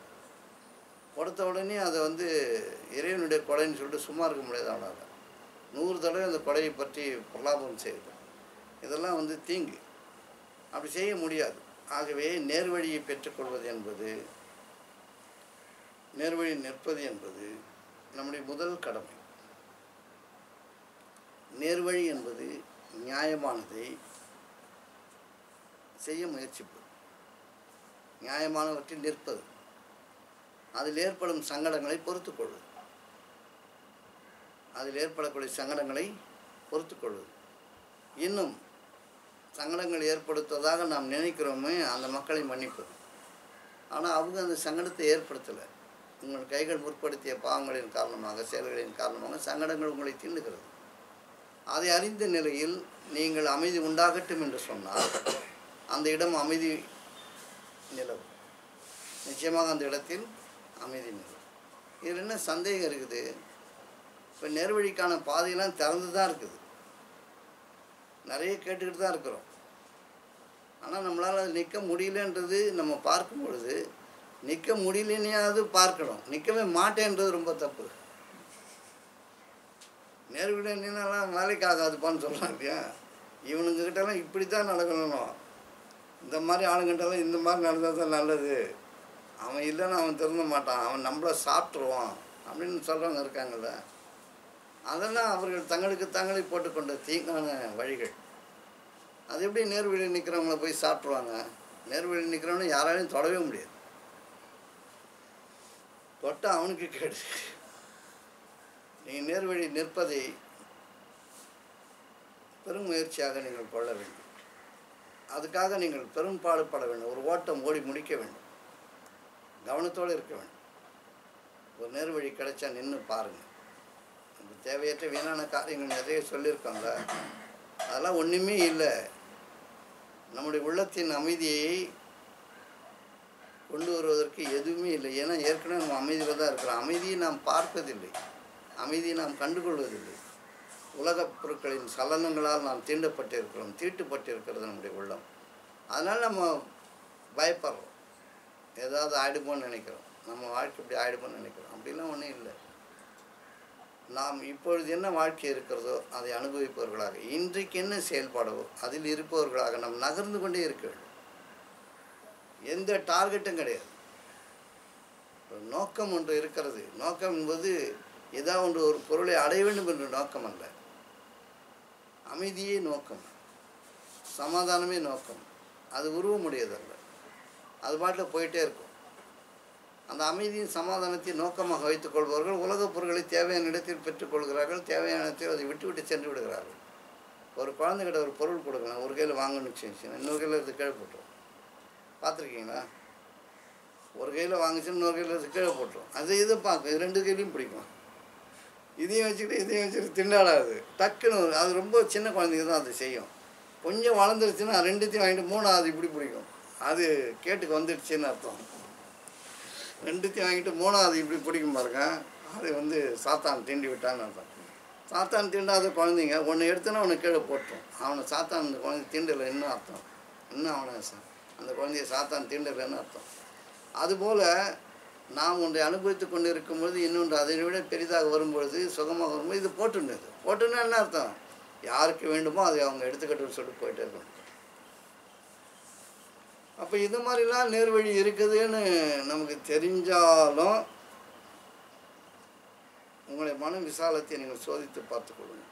Speaker 1: கொடுத்த உடனே அதை இறைவனுடைய கொடைன்னு சொல்லிட்டு சும்மா இருக்க முடியாது. அவனால் 100 தடவை அந்த கொடையை பற்றி பிரலாபம் செய்யுது. இதெல்லாம் தீங்கு. அப்படி செய்ய முடியாது. ஆகவே நேர்வழியை பெற்றுக்கொள்வது என்பது, நேர்வழி நிற்பது என்பது நம்முடைய முதல் கடமை. நேர்வழி என்பது நியாயமானதை செய்ய முயற்சிப்பது, நியாயமானவற்றில் நிற்பது, அதில் ஏற்படும் சங்கடங்களை பொறுத்துக்கொள்வது, அதில் ஏற்படக்கூடிய சங்கடங்களை பொறுத்துக்கொள்வது. இன்னும் சங்கடங்கள் ஏற்படுத்துவதாக நாம் நினைக்கிறோமே அந்த மக்களை மன்னிப்பது. ஆனால் அவங்க அந்த சங்கடத்தை ஏற்படுத்தலை. உங்கள் கைகள் முற்படுத்திய பாவங்களின் காரணமாக, செயல்களின் காரணமாக சங்கடங்கள் உங்களை தீண்டுகிறது. அதை அறிந்த நிலையில் நீங்கள் அமைதி உண்டாகட்டும் என்று சொன்னால் அந்த இடம் அமைதி நிலவும். நிச்சயமாக அந்த இடத்தில் அமைதி நிலவும். இதில் என்ன சந்தேகம் இருக்குது? இப்போ நேர்வழிக்கான பாதையெல்லாம் திறந்து தான் இருக்குது, நிறைய கேட்டுக்கிட்டு தான் இருக்கிறோம். ஆனால் நம்மளால் அது நிற்க முடியலன்றது நம்ம பார்க்கும் பொழுது, நிற்க முடியலனையாவது பார்க்கணும், நிற்கவே மாட்டேன்றது ரொம்ப தப்பு. நேர்வழி நின்னாலாம் வேலைக்கு ஆகாதுப்பான்னு சொல்கிறான் இல்லையா? இவனுங்ககிட்டலாம் இப்படி தான் நடக்கணும், இந்த மாதிரி ஆளுங்கிட்டலாம் இந்த மாதிரி நடந்தால் தான் நல்லது, அவன் இல்லைன்னா அவன் திருந்த மாட்டான், அவன் நம்மளை சாப்பிட்ருவான் அப்படின்னு சொல்கிறவங்க இருக்காங்கள்ல. அதெல்லாம் அவர்கள் தங்களுக்கு தாங்களே போட்டுக்கொண்ட தீங்கான வழிகள். அது எப்படி நேர்வழி நிற்கிறவங்கள போய் சாப்பிட்ருவாங்க? நேர்வழி நிற்கிறவனை யாராலையும் தொடவே முடியாது, தொட்டால் அவனுக்கு கேடு. நீங்கள் நேர்வழி நிற்பதை பெரும் முயற்சியாக நீங்கள் கொள்ள வேண்டும். அதுக்காக நீங்கள் பெரும் பாடுபட வேண்டும். ஒரு ஓட்டம் ஓடி முடிக்க வேண்டும், கவனத்தோடு இருக்க வேண்டும். ஒரு நேர்வழி கிடைச்சா நின்று பாருங்கள். நம்ம தேவையற்ற வீணான காரியங்கள் நிறைய சொல்லியிருக்காங்க, அதெல்லாம் ஒன்றுமே இல்லை. நம்முடைய உள்ளத்தின் அமைதியை கொண்டு வருவதற்கு எதுவுமே இல்லை. ஏன்னா ஏற்கனவே நம்ம அமைதியில் தான் இருக்கிறோம். அமைதியை நாம் பார்ப்பதில்லை, அமைதியை நாம் கண்டுகொள்வதில்லை. உலகப் பொருட்களின் சலனங்களால் நாம் தீண்டப்பட்டிருக்கிறோம், தீட்டுப்பட்டிருக்கிறது நம்முடைய உள்ளம். அதனால் நம்ம பயப்படுறோம், ஏதாவது ஆகிடுமோன்னு நினைக்கிறோம், நம்ம வாழ்க்கை இப்படி ஆகிடுமோன்னு நினைக்கிறோம். அப்படிலாம் ஒன்றும் இல்லை. நாம் இப்பொழுது என்ன வாழ்க்கை இருக்கிறதோ அதை அனுபவிப்பவர்களாக, இன்றைக்கு என்ன செயல்பாடோ அதில் இருப்பவர்களாக நாம் நகர்ந்து கொண்டே இருக்க வேண்டும். எந்த டார்கெட்டும் கிடையாது. ஒரு நோக்கம் ஒன்று இருக்கிறது. நோக்கம் என்பது ஏதாவது ஒன்று ஒரு பொருளை அடைய வேண்டும் என்ற நோக்கம் அல்ல. அமைதியே நோக்கம், சமாதானமே நோக்கம். அது உருவ முடியதல்ல, அது பாட்டில் போயிட்டே இருக்கும். அந்த அமைதியின் சமாதானத்தை நோக்கமாக வைத்துக் கொள்பவர்கள் உலகப் பொருட்களை தேவையான இடத்தில் பெற்றுக்கொள்கிறார்கள், தேவையான இடத்தில் அதை விட்டு சென்று விடுகிறார்கள். ஒரு குழந்தைகிட்ட ஒரு பொருள் கொடுக்கலாம், ஒரு கையில் வாங்கணும்னு வச்சுருந்துச்சு, இன்னொரு கையில் எடுத்து கீழே போட்டுரும். பார்த்துருக்கீங்களா? ஒரு கையில் வாங்கிச்சு இன்னொரு கையில் எடுத்து கீழே போட்டுரும். அது இதை பார்க்கும், இது ரெண்டு கையிலையும் பிடிக்கும். இதையும் வச்சுக்கிட்டு திண்டாடாது. டக்குன்னு அது ரொம்ப சின்ன குழந்தைங்க தான் அது செய்யும். கொஞ்சம் வளர்ந்துருச்சுன்னா ரெண்டுத்தையும் வாங்கிட்டு மூணாவது இப்படி பிடிக்கும். அது கேட்டுக்கு வந்துடுச்சுன்னு அர்த்தம். ரெண்டுத்தையும் வாங்கிட்டு மூணாவது இப்படி பிடிக்கும் பாருங்க, அது சாத்தான் தீண்டி விட்டான்னு அர்த்தம். சாத்தான் தீண்டாத குழந்தைங்க ஒன்று எடுத்தோன்னா அவனை கீழே போட்டுரும். அவனை சாத்தான் அந்த குழந்தை தீண்டலை இன்னும் அர்த்தம், இன்னும் அவனை அந்த குழந்தைய சாத்தான் தீண்டலைன்னு அர்த்தம். அதுபோல் நாம் ஒன்றை அனுபவித்து கொண்டு இருக்கும்பொழுது இன்னொன்று அதை விட பெரிதாக வரும்பொழுது, சுகமாக வரும்போது இது போட்டுன்னா என்ன அர்த்தம்? யாருக்கு வேண்டுமோ அதை அவங்க எடுத்துக்கிட்டு சொல்லிட்டு போயிட்டே இருக்கணும். அப்போ இது மாதிரிலாம் நேர்வழி இருக்குதுன்னு நமக்கு தெரிஞ்சாலும் உங்களுடைய மன விசாலத்தை நீங்கள் சோதித்து பார்த்துக்கொள்ளுங்க.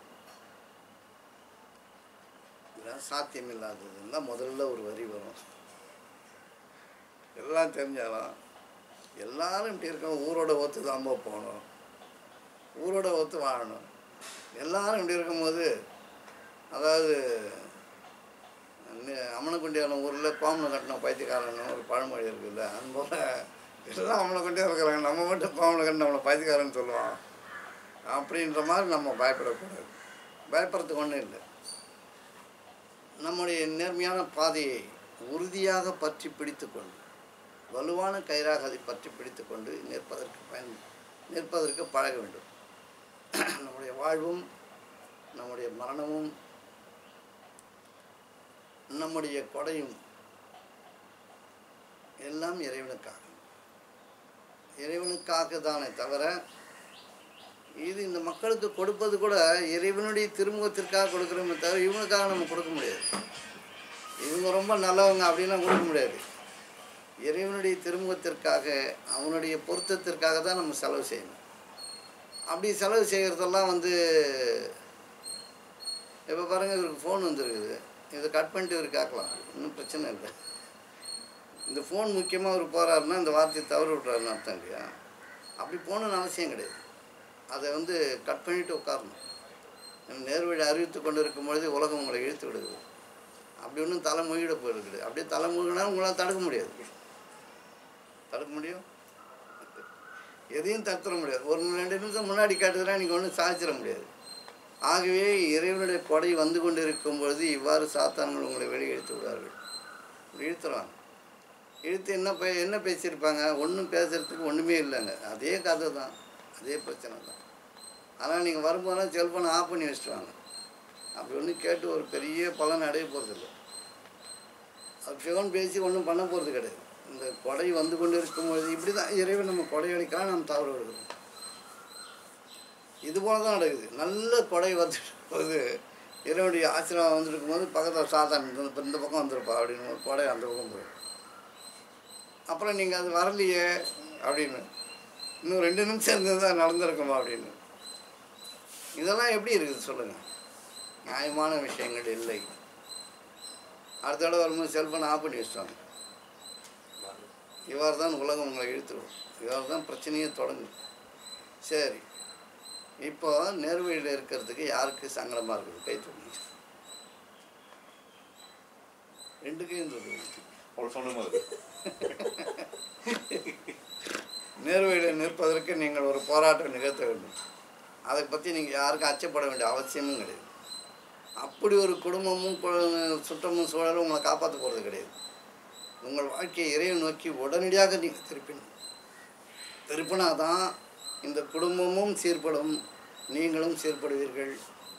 Speaker 1: இதெல்லாம் சாத்தியமில்லாததுன்னு தான் முதல்ல ஒரு வரி வரும். எல்லாம் தெரிஞ்சாலும் எல்லாரும் இப்படி இருக்கோம், ஊரோட ஒத்து தான் போகணும், ஊரோட ஒத்து வாழணும். எல்லாரும் இப்படி இருக்கும்போது, அதாவது அம்மனக்குண்டியான ஊரில் கோமனை கட்டின பைத்தியக்காரன்னு ஒரு பழமொழி இருக்குல்ல, அதுபோல் எல்லாம் அம்மனக்குண்டியாக இருக்கிறாங்க, நம்ம மட்டும் கோமனை கட்டின நம்மளை பைத்தியக்காரன்னு சொல்லுவான் அப்படின்ற மாதிரி நம்ம பயப்படக்கூடாது. பயப்படுறதுக்கு ஒன்றும் இல்லை. நம்முடைய நேர்மையான பாதையை உறுதியாக பற்றி பிடித்து கொண்டு, வலுவான கயிறாக அதை பற்றி பிடித்து கொண்டு நிற்பதற்கு பழக வேண்டும். நம்முடைய வாழ்வும் நம்முடைய மரணமும் நம்முடைய கொடையும் எல்லாம் இறைவனுக்காக தானே தவிர, இது இந்த மக்களுக்கு கொடுப்பது கூட இறைவனுடைய திருமுகத்திற்காக கொடுக்குறோமே தவிர இவனுக்காக நம்ம கொடுக்க முடியாது. இவங்க ரொம்ப நல்லவங்க அப்படின்லாம் கொடுக்க முடியாது. இறைவனுடைய திருமுகத்திற்காக, அவனுடைய பொருத்தத்திற்காக தான் நம்ம செலவு செய்யணும். அப்படி செலவு செய்கிறதெல்லாம் இப்போ பாருங்கள், இவருக்கு ஃபோன் வந்துருக்குது, இதை கட் பண்ணிட்டு இவர் கேட்கலாம், இன்னும் பிரச்சனை இல்லை. இந்த ஃபோன் முக்கியமாக அவர் போகிறாருன்னா இந்த வார்த்தையை தவறு விட்றாருன்னு அர்த்தம் இல்லையா? அப்படி போகணுன்னு அவசியம் கிடையாது. அதை கட் பண்ணிவிட்டு உட்காரணும். நேர்வழி அறிவித்து கொண்டு இருக்கும் பொழுது உலகம் உங்களை இழுத்து விடுது. அப்படி ஒன்றும் தலைமொழியிட போயிருக்குது. அப்படியே தலைமொழினா உங்களால் தடுக்க முடியாது. தடுக்க முடியும்? எதையும் தடுத்துட முடியாது. ஒரு 2 நிமிஷம் முன்னாடி கேட்டதுனா நீங்கள் ஒன்றும் சாதிச்சிட முடியாது. ஆகவே இறைவனுடைய கொடை வந்து கொண்டு இருக்கும் பொழுது இவ்வாறு சாத்தான்கள் உங்களை வெளியே இழுத்து விடுவார்கள். இழுத்துருவாங்க. இழுத்து என்ன பேசியிருப்பாங்க? ஒன்றும் பேசுகிறதுக்கு ஒன்றுமே இல்லைங்க. அதே கதை தான், அதே பிரச்சனை தான். ஆனால் நீங்கள் வரும்போதெல்லாம் செல்ஃபோனை ஆஃப் பண்ணி வச்சுட்டு வாங்க. அப்படி ஒன்றும் கேட்டு ஒரு பெரிய பலன் அடைய போகிறதில்ல. அது ஃபோன் பேசி ஒன்றும் பண்ண போகிறது கிடையாது. இந்த கொடை வந்து கொண்டு இருக்கும்பொழுது இப்படி தான் இறைவன் நம்ம கொடை அளிக்கலாம், நம்ம தவறு விடுகிறோம். இது போல தான் நடக்குது. நல்ல கொடை வந்துட்டு போது இறைவனுடைய ஆசீர்வாதம் வந்துட்டு இருக்கும்போது பக்கத்தில் சாத்தான் இந்த பக்கம் வந்துருப்பா அப்படின்னு ஒரு கொடை அந்த பக்கம் போயிடும். அப்புறம் நீங்கள் அது வரலையே அப்படின்னு இன்னும் 2 நிமிஷம் இருந்தது தான் நடந்திருக்குமா அப்படின்னு. இதெல்லாம் எப்படி இருக்குது சொல்லுங்கள்? நியாயமான விஷயங்கள் இல்லை. அடுத்த தடவை வரும்போது செல்ஃபோனை ஆஃப் பண்ணி வச்சுட்டாங்க. இவ்வாறு தான் உலகம் உங்களை இழுத்துடும். இவ்வாறு தான் பிரச்சனையே தொடங்கும். சரி, இப்போ நேர்வழியில் இருக்கிறதுக்கு யாருக்கு சங்கடமாக இருக்குது? கை தூக்கி 2 கையும் தூக்கி. நேர்வழியில் நிற்பதற்கு நீங்கள் ஒரு போராட்டம் நிகழ்த்த வேண்டும். அதை பற்றி நீங்கள் யாருக்கும் அச்சப்பட வேண்டிய அவசியமும் கிடையாது. அப்படி ஒரு குடும்பமும் சுற்றமும் சூழலும் உங்களை காப்பாற்ற போகிறது கிடையாது. உங்கள் வாழ்க்கையை இறைவன் நோக்கி உடனடியாக நீங்கள் திருப்பினா தான் இந்த குடும்பமும் சீர்படும், நீங்களும் சீர்படுவீர்கள்.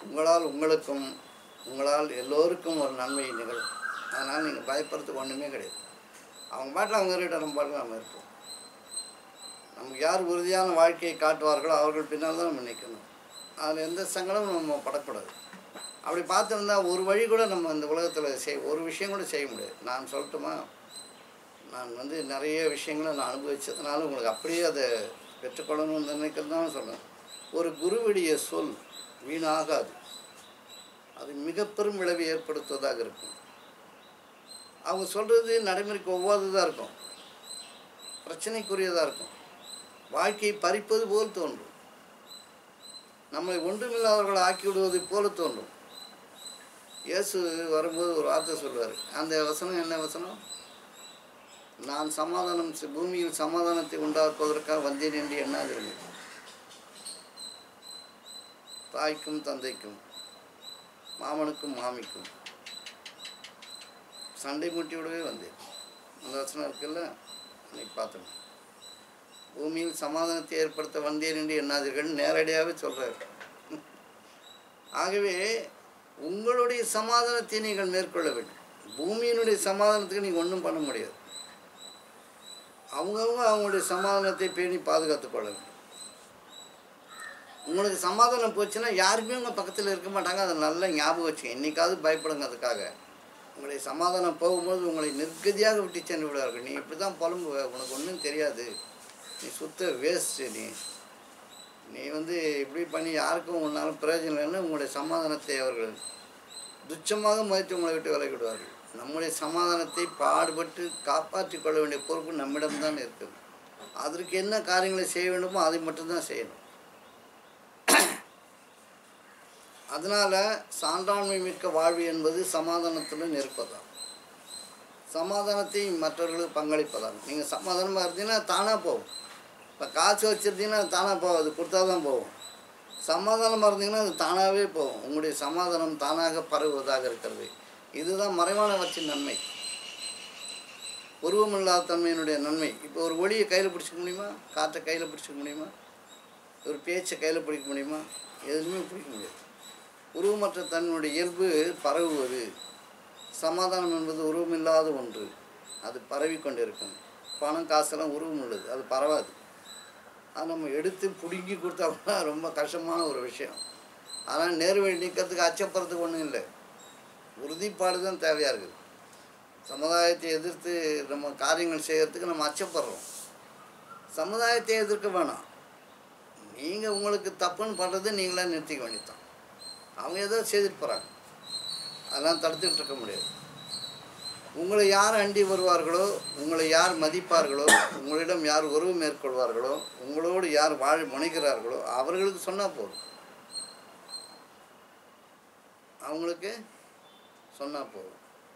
Speaker 1: உங்களால் எல்லோருக்கும் ஒரு நன்மை நிகழும். அதனால் நீங்கள் பயப்படுறதுக்கு ஒன்றுமே கிடையாது. அவங்க பாட்டில் அவங்க இருக்கிட்ட நம்ம பாட்டில் நம்ம இருப்போம். நமக்கு யார் உறுதியான வாழ்க்கையை காட்டுவார்களோ அவர்கள் பின்னால் தான் நம்ம நிற்கணும். அதில் எந்த சங்கடமும் நம்ம படக்கூடாது. அப்படி பார்த்துருந்தா ஒரு வழி கூட நம்ம இந்த உலகத்தில் ஒரு விஷயம் கூட செய்ய முடியாது. நான் சொல்லட்டுமா? நான் நிறைய விஷயங்களை நான் அனுபவித்ததுனால உங்களுக்கு அப்படியே அதை பெற்றுக்கொள்ளணும்னு நினைக்கிறதுனால சொல்கிறேன். ஒரு குருவுடைய சொல் வீணாகாது. அது மிக பெரும் விளைவை ஏற்படுத்துவதாக இருக்கும். அவங்க சொல்கிறது நடைமுறைக்கு ஒவ்வாததாக இருக்கும், பிரச்சனைக்குரியதாக இருக்கும், வாழ்க்கையை பறிப்பது போல் தோன்றும், நம்மை ஒன்றுமில்லாதவர்களை ஆக்கி விடுவதை போல தோன்றும். இயேசு வரும்போது ஒரு வார்த்தை சொல்வார். அந்த வசனம் என்ன வசனம்? நான் பூமியில் சமாதானத்தை உண்டாக்குவதற்காக வந்தேன் என்று எண்ணாதிருந்தேன். தாய்க்கும் தந்தைக்கும் மாமனுக்கும் மாமிக்கும் சண்டை மூட்டி விடவே வந்தேன். அந்த வசனம் இருக்குல்ல, அன்னைக்கு பார்த்தோம். பூமியில் சமாதானத்தை ஏற்படுத்த வந்தேன் என்று எண்ணாதீர்கள் நேரடியாகவே சொல்கிறார். ஆகவே உங்களுடைய சமாதானத்தை நீங்கள் மேற்கொள்ள வேண்டும். பூமியினுடைய சமாதானத்துக்கு நீங்கள் ஒன்றும் பண்ண முடியாது. அவங்களுடைய சமாதானத்தை பேணி பாதுகாத்து கொள்ள வேண்டும். உங்களுக்கு சமாதானம் போச்சுன்னா யாருமே உங்கள் பக்கத்தில் இருக்க மாட்டாங்க. அதை நல்லா ஞாபகம் வச்சுங்க. என்றைக்காவது பயப்படுங்க. அதுக்காக உங்களுடைய சமாதானம் போகும்போது உங்களை நிர்கதியாக விட்டு சென்று விடுவார்கள். நீ இப்படி தான் புலம்புவ, உனக்கு ஒன்றும் தெரியாது, நீ சுத்த வேஸ்ட்டு, நீ இப்படி பண்ணி யாருக்கும் ஒன்றாலும் பிரயோஜனம் இல்லைன்னு உங்களுடைய சமாதானத்தை அவர்கள் துச்சமாக மதித்து உங்களை விட்டு விலகி விடுவார்கள். நம்முடைய சமாதானத்தை பாடுபட்டு காப்பாற்றி கொள்ள வேண்டிய பொறுப்பு நம்மிடம்தான் இருக்குது. அதற்கு என்ன காரியங்களை செய்ய வேண்டுமோ அதை மட்டும்தான் செய்யணும். அதனால் சான்றாண்மை மிக்க வாழ்வு என்பது சமாதானத்தில் நிற்பதாகும். சமாதானத்தை மற்றவர்களுக்கு பங்களிப்பதாகும். நீங்கள் சமாதானமாக இருந்தீங்கன்னா தானாக போகும். இப்போ காசு வச்சுருந்தீங்கன்னா தானாக போகாது, கொடுத்தா தான் போகும். சமாதானமாக இருந்தீங்கன்னா அது தானாகவே போகும். உங்களுடைய சமாதானம் தானாக பரவுவதாக இருக்கிறது. இதுதான் மறைவானவற்றின் நன்மை, உருவமில்லாத தன்மையினுடைய நன்மை. இப்போ ஒரு ஒளியை கையில் பிடிச்சிக்க முடியுமா? காற்றை கையில் பிடிச்சிக்க முடியுமா? ஒரு பேச்சை கையில் பிடிக்க முடியுமா? எதுவுமே பிடிக்க முடியாது. உருவமற்ற தன்னுடைய இயல்பு பரவுவது. சமாதானம் என்பது உருவமில்லாத ஒன்று, அது பரவி கொண்டிருக்கும். பணம் காசெல்லாம் உருவம் உள்ளது, அது பரவாது. அது நம்ம எடுத்து பிடுங்கி கொடுத்தா கூட ரொம்ப கஷ்டமான ஒரு விஷயம். ஆனால் நேர்வழி நிற்கிறதுக்கு அச்சப்படுறதுக்கு ஒன்றும் இல்லை, உறுதிப்பாடு தான் தேவையாக இருக்குது. சமுதாயத்தை எதிர்த்து நம்ம காரியங்கள் செய்கிறதுக்கு நம்ம அச்சப்படுறோம். சமுதாயத்தை எதிர்க்க வேணாம். நீங்கள் உங்களுக்கு தப்புன்னு பண்ணுறது நீங்களாக நிறுத்திக்க வேண்டியதான். அவங்க ஏதோ செய்துட்டு போகிறாங்க, அதெல்லாம் தடுத்துக்கிட்டு இருக்க முடியாது. உங்களை யார் அண்டி வருவார்களோ, உங்களை யார் மதிப்பார்களோ, உங்களிடம் யார் உறவு மேற்கொள்வார்களோ, உங்களோடு யார் வாழ முனைகிறார்களோ அவர்களுக்கு சொன்னால் போதும். அவங்களுக்கு சொன்னால் போதும்.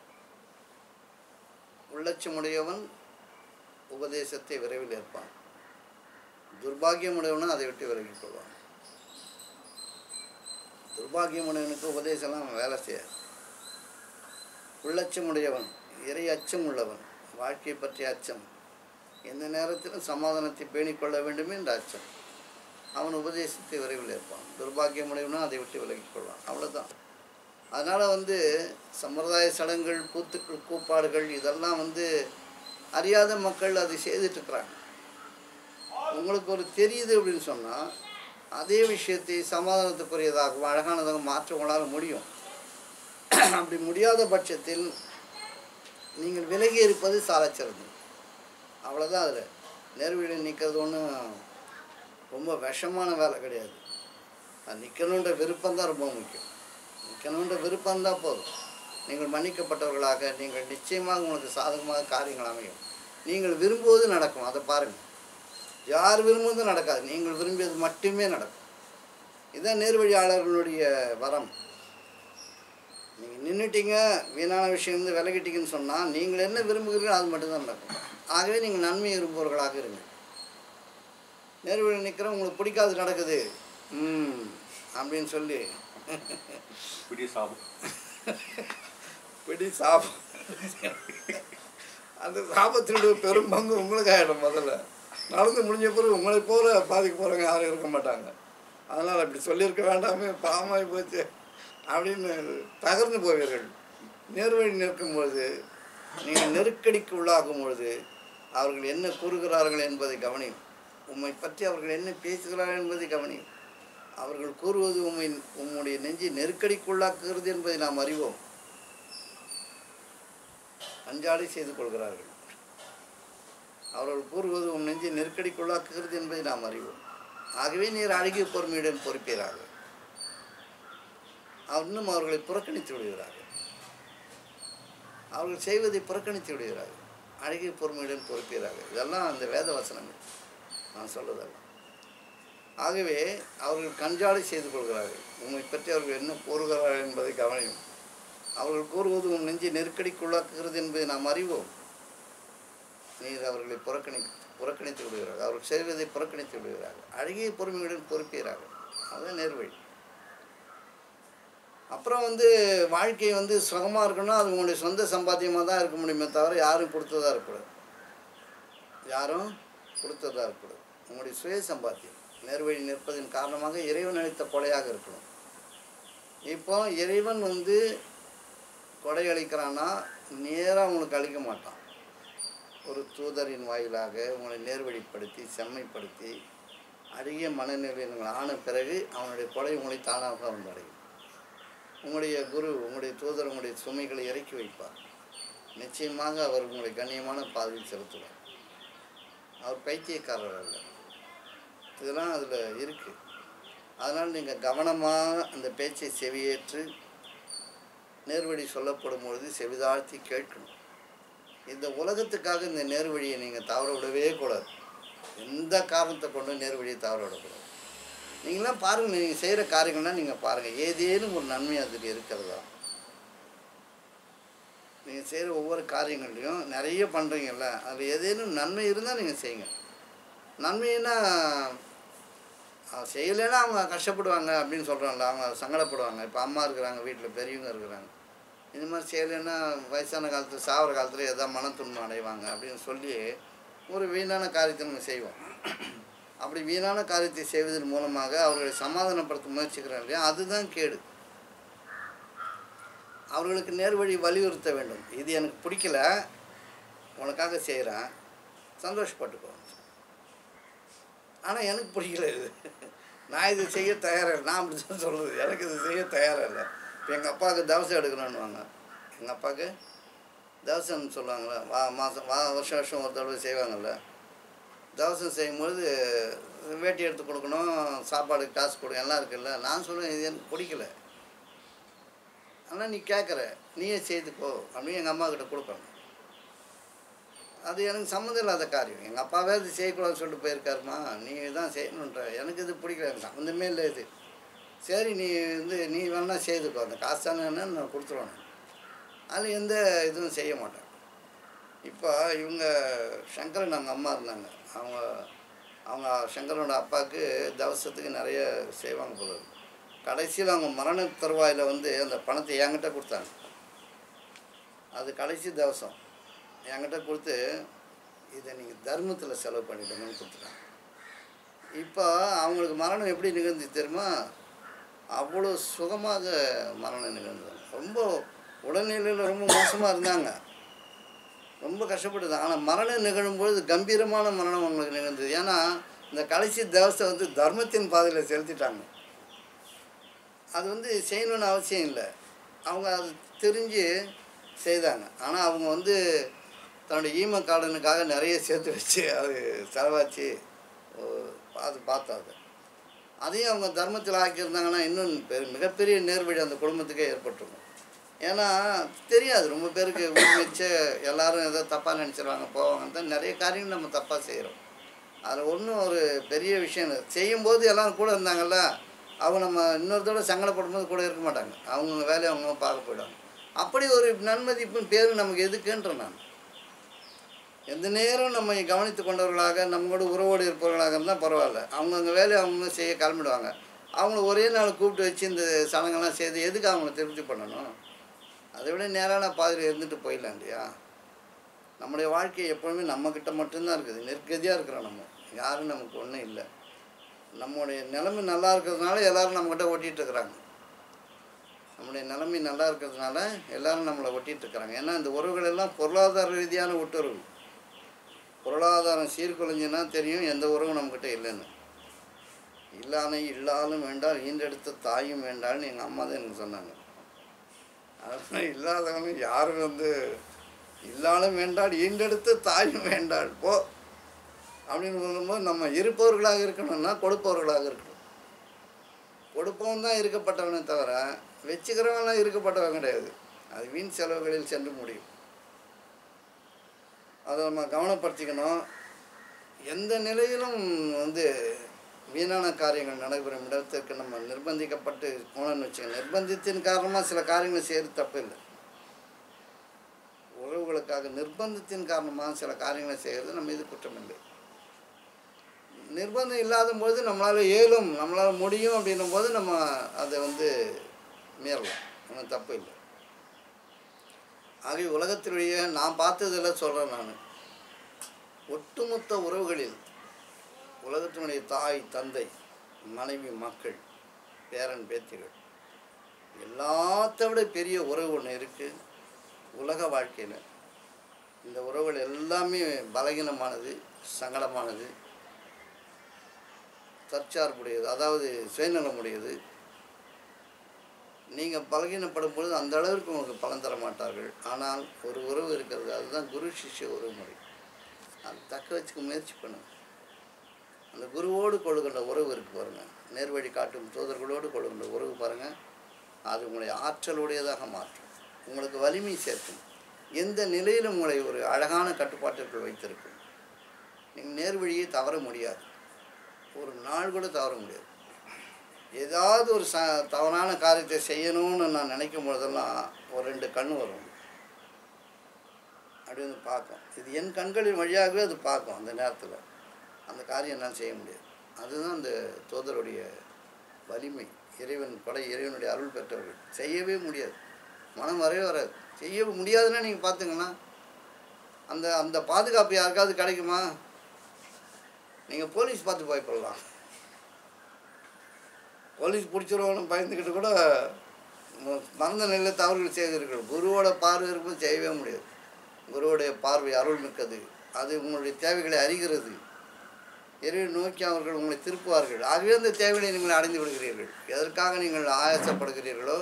Speaker 1: உள்ளட்சமுடையவன் உபதேசத்தை விரைவில் ஏற்பான், துர்பாகியமுடையவனும் அதை விட்டு விலகிக் கொள்வான். துர்பாகியமுடையவனுக்கு உபதேசம்லாம் வேலை செய்யாது. உள்ளச்சமுடையவன், இறை அச்சம் உள்ளவன், வாழ்க்கை பற்றிய அச்சம், எந்த நேரத்திலும் சமாதானத்தை பேணிக்கொள்ள வேண்டுமே என்ற அச்சம், அவன் உபதேசத்தை விரைவில் ஏற்பான். துர்பாகியமுடையவனும் அதை விட்டு விலகிக் கொள்வான். அவ்வளோதான். அதனால் சம்பிரதாய சடங்குகள், கூத்துக்கள், கூப்பாடுகள் இதெல்லாம் அறியாத மக்கள் அதை செய்துட்டுருக்குறாங்க. உங்களுக்கு ஒரு தெரியுது அப்படின்னு சொன்னால் அதே விஷயத்தை சமாதானத்துக்குரியதாகவும் அழகானதாக மாற்ற உங்களால் முடியும். அப்படி முடியாத பட்சத்தில் நீங்கள் விலகி இருப்பது சாலச்சிறந்தது. அவ்வளோதான். அதில் நேர்வழி நிற்கிறது ஒன்றும் ரொம்ப விஷமான வேலை கிடையாது. அது நிற்கணுன்ற விருப்பம்தான் ரொம்ப முக்கியம். நிற்கணுன்ற விருப்பம்தான் போதும். நீங்கள் மன்னிக்கப்பட்டவர்களாக நீங்கள் நிச்சயமாக உங்களுக்கு சாதகமாக காரியங்கள் அமையும். நீங்கள் விரும்புவது நடக்கும். அதை பாருங்கள். யார் விரும்புவதும் நடக்காது. நீங்கள் விரும்பியது மட்டுமே நடக்கும். இதுதான் நேர்வழியாளர்களுடைய வரம். நீங்கள் நின்றுட்டீங்க, வீணான விஷயம் விலகிட்டீங்கன்னு சொன்னால் நீங்கள் என்ன விரும்புகிறீங்களோ அது மட்டும்தான் நடக்கும். ஆகவே நீங்கள் நன்மை விரும்புபவர்களாக இருங்க. நேர்வழி நிற்கிற உங்களுக்கு பிடிக்காது நடக்குது அப்படின்னு சொல்லி
Speaker 2: பிடி சாபம்
Speaker 1: அந்த சாபத்தினுடைய பெரும் பங்கு உங்களுக்கு ஆகிடும். முதல்ல நடந்து முடிஞ்ச பிறகு உங்களை போல பாதிக்க போகிறவங்க யாரும் இருக்க மாட்டாங்க. அதனால் அப்படி சொல்லியிருக்க வேண்டாமே, பாவமாகி போச்சு அப்படின்னு தகர்ந்து போவீர்கள். நேர்வழி நிற்கும்பொழுது, நீங்கள் நெருக்கடிக்கு உள்ளாகும் பொழுது அவர்கள் என்ன கூறுகிறார்கள் என்பதை கவனியும். உம்மை பற்றி அவர்கள் என்ன பேசுகிறார்கள் என்பதை கவனியும். அவர்கள் கூறுவது உம்முடைய நெஞ்சை நெருக்கடிக்குள்ளாக்குகிறது என்பதை நாம் அறிவோம். அஞ்சாடி செய்து கொள்கிறார்கள். அவர்கள் கூறுவது உம் நெஞ்சை நெருக்கடிக்குள்ளாக்குகிறது என்பதை நாம் அறிவோம். ஆகவே நீர் அழகிய பொறுமையுடன் பொறுப்பீராக. இன்னும் அவர்களை புறக்கணித்து விடுகிறார்கள். அவர்கள் செய்வதை புறக்கணித்து விடுகிறார்கள். அழகிய பொறுமையுடன் பொறுப்பீராக. இதெல்லாம் அந்த வேத வசனங்கள் நான் சொல்வதல்ல. ஆகவே அவர்கள் கஞ்சாடை செய்து கொள்கிறார்கள். உம்மை பற்றி அவர்கள் என்ன கூறுகிறார்கள் என்பதை கவனியும். அவர்கள் கூறுவது உம் நெஞ்சை நெருக்கடிக்குள்ளாக்குகிறது என்பதை நாம் அறிவோம். நீர் அவர்களை புறக்கணித்து விடுகிறார்கள். அவர்கள் செய்வதை புறக்கணித்து விடுகிறார்கள். அழகிய பொறுமையுடன் பொறுப்பீராக. அதுதான் நேர்வழி. அப்புறம் வாழ்க்கை சுகமாக இருக்கணும்னா அது உங்களுடைய சொந்த சம்பாத்தியமாக தான் இருக்க முடியுமே தவிர யாரும் கொடுத்ததா இருக்கக்கூடாது. யாரும் கொடுத்ததா இருக்கக்கூடாது. உங்களுடைய சுய சம்பாத்தியம். நேர்வழி நிற்பதன் காரணமாக இறைவன் அளித்த கொடையாக இருக்கணும். இப்போ இறைவன் கொடை அளிக்கிறான்னா நேராக உங்களுக்கு அளிக்க மாட்டான். ஒரு தூதரின் வாயிலாக உங்களை நேர்வழிப்படுத்தி செம்மைப்படுத்தி அழகிய மனநிலை ஆன பிறகு அவனுடைய கொடை உங்களை தானாக அடையும். உங்களுடைய குரு, உங்களுடைய தூதர் உங்களுடைய சுமைகளை இறக்கி வைப்பார். நிச்சயமாக அவர் உங்களை கண்ணியமான பாதையில் செலுத்துவார். அவர் பைத்தியக்காரர் அல்ல. இதெல்லாம் அதில் இருக்குது. அதனால் நீங்கள் கவனமாக அந்த பேச்சை செவியேற்று நேர்வழி சொல்லப்படும் பொழுது செவிதாழ்த்தி கேட்கணும். இந்த உலகத்துக்காக இந்த நேர்வழியை நீங்கள் தவற விடவே கூடாது. எந்த காரணத்தை கொண்டு நேர்வழியை தவற விடக்கூடாது. நீங்களாம் பாருங்கள். நீங்கள் செய்கிற காரியங்கள்லாம் நீங்கள் பாருங்கள். ஏதேனும் ஒரு நன்மை அதில் இருக்கிறதா? நீங்கள் செய்கிற ஒவ்வொரு காரியங்கள்லையும் நிறைய பண்ணுறீங்கல்ல, அதில் ஏதேனும் நன்மை இருந்தால் நீங்கள் செய்யுங்க. நன்மைன்னா செய்யலைன்னா அவங்க கஷ்டப்படுவாங்க அப்படின்னு சொல்கிறாங்களா, அவங்க சங்கடப்படுவாங்க. இப்போ அம்மா இருக்கிறாங்க, வீட்டில் பெரியவங்க இருக்கிறாங்க. இந்த மாதிரி செய்யலைன்னா வயசான காலத்தில் சாகிற காலத்தில் எதாவது மன துன்பம் அடைவாங்க அப்படின்னு சொல்லி ஒரு வீணான காரியத்தை நம்ம செய்வோம். அப்படி வீணான காரியத்தை செய்வதன் மூலமாக அவர்களை சமாதானப்படுத்த முயற்சிக்கிறோம் இல்லையா, அதுதான் கேடு. அவர்களுக்கு நேர்வழி வலியுறுத்த வேண்டும். இது எனக்கு பிடிக்கல, உனக்காக செய்கிறேன், சந்தோஷப்பட்டுக்கோ. ஆனால் எனக்கு பிடிக்கல இது, நான் இது செய்ய தயாராக இல்லை. நான் அப்படி தான் சொல்கிறது, எனக்கு இது செய்ய தயாராக இல்லை. இப்போ எங்கள் அப்பாவுக்கு தவசம் எடுக்கணுன்னுவாங்க. எங்கள் அப்பாவுக்கு தவசம்னு சொல்லுவாங்களே, வருஷம் வருஷம் ஒரு தடவை செய்வாங்கள்ல. தவசம் செய்யும்பொழுது வேட்டி எடுத்து கொடுக்கணும், சாப்பாடு காசு கொடுக்கணும், எல்லாம் இருக்குல்ல. நான் சொல்லுவேன் இது எனக்கு பிடிக்கல, ஆனால் நீ கேட்குற, நீயே செய்துக்கோ அப்படின்னு எங்கள் அம்மாக்கிட்ட கொடுக்கணும். அது எனக்கு சம்மந்தம் இல்லாத காரியம். எங்கள் அப்பாவே அது செய்யக்கூடாதுன்னு சொல்லிட்டு போயிருக்காருமா, நீ தான் செய்யணுன்ற. எனக்கு இது பிடிக்கல, எனக்கு சம்மந்தமே இல்லை இது. சரி நீ வேணா செய்துக்கோ, அந்த காசு தானே நான் கொடுத்துருவேன். அதில் எந்த இதுவும் செய்ய மாட்டேன். இப்போ இவங்க சங்கரன் அவங்க அம்மா இருந்தாங்க. அவங்க சங்கரனோட அப்பாவுக்கு தவசத்துக்கு நிறைய செய்வாங்க போல இருக்கு. கடைசியில் அவங்க மரண தருவாயில் வந்து அந்த பணத்தை என்கிட்ட கொடுத்தாங்க. அது கடைசி தவசம் என்கிட்ட கொடுத்து, இதை நீங்கள் தர்மத்தில் செலவு பண்ணிவிடுங்கன்னு கொடுத்துட்டாங்க. இப்போ அவங்களுக்கு மரணம் எப்படி நிகழ்ந்துச்சு தெரியுமா? அவ்வளோ சுகமாக மரணம் நிகழ்ந்தது. ரொம்ப உடல்நிலையில் ரொம்ப மோசமாக இருந்தாங்க, ரொம்ப கஷ்டப்பட்டது. ஆனால் மரணம் நிகழும்பொழுது கம்பீரமான மரணம் அவங்களுக்கு நிகழ்ந்தது. ஏன்னா இந்த கடைசி தவசத்தை வந்து தர்மத்தின் பாதையில் செலுத்திட்டாங்க. அது வந்து செய்யணுன்னு அவசியம் இல்லை, அவங்க அது தெரிஞ்சு செய்தாங்க. ஆனால் அவங்க வந்து தன்னுடைய ஈம காலனுக்காக நிறைய சேர்த்து வச்சு அது செலவாச்சு அது பார்த்தாங்க. அதையும் அவங்க தர்மத்தில் ஆக்கியிருந்தாங்கன்னா இன்னும் மிகப்பெரிய நேர்வழி அந்த குடும்பத்துக்கே ஏற்பட்டுருக்கும். ஏன்னா தெரியாது, ரொம்ப பேருக்கு வச்சு எல்லோரும் ஏதோ தப்பாக நினச்சிருவாங்க போவாங்கன்னு தான் நிறைய காரியங்கள் நம்ம தப்பாக செய்கிறோம். அதில் ஒன்றும் ஒரு பெரிய விஷயம் இல்லை. செய்யும்போது எல்லோரும் கூட இருந்தாங்கல்ல, அவங்க நம்ம இன்னொருத்தோட சங்கடப்படும்போது கூட இருக்க மாட்டாங்க, அவங்க வேலையை அவங்க பார்க்க போயிடுவாங்க. அப்படி ஒரு நன்மதிப்பும் பேரும் நமக்கு எதுக்குன்ற நான் எந்த நேரம் நம்ம கவனித்து கொண்டவர்களாக நம்மளோட உறவோடு இருப்பவர்களாக இருந்தால் பரவாயில்ல. அவங்கவுங்க வேலையை அவங்க செய்ய கிளம்பிடுவாங்க. அவங்கள ஒரே நாள் கூப்பிட்டு வச்சு இந்த சடங்கெல்லாம் செய்து எதுக்கு அவங்கள திருப்தி பண்ணணும்? அதை விட நேரான பாதையில் இருந்துட்டு போயிடலாம் இல்லையா? நம்முடைய வாழ்க்கை எப்பொழுதுமே நம்மக்கிட்ட மட்டும்தான் இருக்குது. நெருக்கதியாக இருக்கிறோம், நம்ம யாரும் நமக்கு ஒன்றும் இல்லை. நம்முடைய நிலைமை நல்லா இருக்கிறதுனால எல்லோரும் நம்மக்கிட்ட ஓட்டிகிட்டு இருக்கிறாங்க. நம்முடைய நிலைமை நல்லா இருக்கிறதுனால எல்லோரும் நம்மளை ஒட்டிகிட்டு இருக்கிறாங்க. ஏன்னா இந்த உறவுகள் எல்லாம் பொருளாதார ரீதியான ஒட்டுறவு. பொருளாதாரம் சீர்குலைஞ்சுன்னா தெரியும் எந்த உறவும் நம்மக்கிட்ட இல்லைன்னு. இல்லானை இல்லாலும் வேண்டால் ஈண்டெடுத்த தாயும் வேண்டாள்னு எங்கள் அம்மா தான் எனக்கு சொன்னாங்க. அதனால் இல்லாதவங்க யாரும் வந்து இல்லாலும் வேண்டால் ஈண்டெடுத்த தாயும் வேண்டாள் போ அப்படின்னு சொல்லும்போது நம்ம இருப்பவர்களாக இருக்கணும்னா கொடுப்பவர்களாக இருக்கணும். கொடுப்பவன் தான் இருக்கப்பட்டவனே தவிர வச்சுக்கிறவங்களாம் இருக்கப்பட்டவன் கிடையாது. அது வீண் செலவுகளில் சென்று முடியும். அதை நம்ம கவனப்படுத்திக்கணும். எந்த நிலையிலும் வந்து வீணான காரியங்கள் நடைபெறும் இடத்திற்கு நம்ம நிர்பந்திக்கப்பட்டு போனோன்னு வச்சுக்கோங்க. நிர்பந்தத்தின் காரணமாக சில காரியங்கள் செய்கிறது தப்பு இல்லை. உறவுகளுக்காக நிர்பந்தத்தின் காரணமாக சில காரியங்களை செய்கிறது நம்ம இது குற்றம் இல்லை. நிர்பந்தம் இல்லாத போது நம்மளால் இயலும், நம்மளால் முடியும் அப்படின்னும் போது நம்ம அதை வந்து மீறலாம், ஒன்றும் தப்பு இல்லை. ஆகிய உலகத்திலேயே நான் பார்த்ததில் சொல்கிறேன். நான் ஒட்டுமொத்த உறவுகளில் உலகத்தினுடைய தாய் தந்தை மனைவி மக்கள் பேரன் பேத்திகள் எல்லாத்த விட பெரிய உறவு ஒன்று இருக்குது உலக வாழ்க்கையில். இந்த உறவுகள் எல்லாமே பலகீனமானது, சங்கடமானது, தற்சார்புடையது, அதாவது சுயநலமுடையது. நீங்கள் பலகீனப்படும் பொழுது அந்த அளவிற்கு உங்களுக்கு பலன் தர மாட்டார்கள். ஆனால் ஒரு உறவு இருக்கிறது, அதுதான் குரு சிஷ்ய உறவு முறை. அது தக்க வச்சுக்க முயற்சி பண்ணுங்கள். அந்த குருவோடு கொள்கின்ற உறவு இருக்குது பாருங்கள், நேர்வழி காட்டும் தூதர்களோடு கொள்கின்ற உறவு பாருங்கள், அது உங்களை ஆற்றலுடையதாக மாற்றும், உங்களுக்கு வலிமை சேர்க்கும், எந்த நிலையிலும் உங்களை ஒரு அழகான கட்டுப்பாட்டிற்குள் வைத்திருக்கும். நீங்கள் நேர்வழியை தவற முடியாது, ஒரு நாள் கூட தவற முடியாது. ஏதாவது ஒரு தவறான காரியத்தை செய்யணும்னு நான் நினைக்கும் பொழுதெல்லாம் ஒரு 2 கண் வரும், அப்படி வந்து பார்க்கும். இது என் கண்களின் வழியாகவே அது பார்க்கும். அந்த நேரத்தில் அந்த காரியம் என்னால் செய்ய முடியாது. அதுதான் அந்த தூதருடைய வலிமை. இறைவனுடைய அருள் பெற்றவர்கள் செய்யவே முடியாது, மனம் வரவே வராது. செய்ய முடியாதுன்னா நீங்கள் பார்த்துங்கன்னா அந்த அந்த பாதுகாப்பு யாருக்காவது கிடைக்குமா? நீங்கள் போலீஸ் பார்த்து பயப்படலாம், போலீஸ் பிடிச்சிருவோன்னு பயந்துக்கிட்டு கூட மறந்த நிலையில் தவறுகள் செய்திருக்கிறது. குருவோட பார்வை இருக்கும்போது செய்யவே முடியாது. குருவோடைய பார்வை அருள் மிக்கது, அது உங்களுடைய தேவைகளை அறிகிறது. இறைவனை நோக்கி அவர்கள் உங்களை திருப்புவார்கள். ஆகவே அந்த தேவைகளை நீங்கள் அடைந்து விடுகிறீர்கள். எதற்காக நீங்கள் ஆயாசப்படுகிறீர்களோ,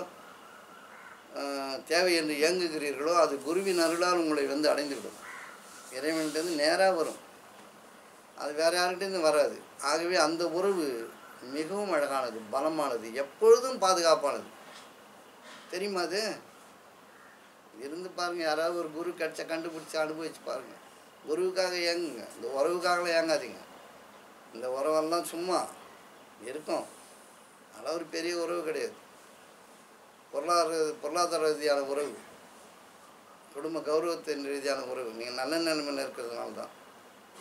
Speaker 1: தேவை என்று இயங்குகிறீர்களோ, அது குருவின் அருளால் உங்களை வந்து அடைந்துவிடும். இறைவன்கிட்டேருந்து நேராக வரும், அது வேறு யார்கிட்டேருந்து வராது. ஆகவே அந்த உறவு மிகவும் அழகானது, பலமானது, எப்பொழுதும் பாதுகாப்பானது. தெரியுமா? அது இருந்து பாருங்கள். யாராவது ஒரு குரு கிடச்ச கண்டுபிடிச்சி அனுபவிச்சு பாருங்கள். குருவுக்காக இயங்குங்க, இந்த உறவுக்காகலாம் இயங்காதீங்க. இந்த உறவெல்லாம் சும்மா இருக்கும், அதெல்லாம் ஒரு பெரிய உறவு கிடையாது. பொருளாதார ரீதியான உறவு, குடும்ப கௌரவத்தின் ரீதியான உறவு. நீங்கள் நல்ல நிலைமையில் இருக்கிறதுனால தான்.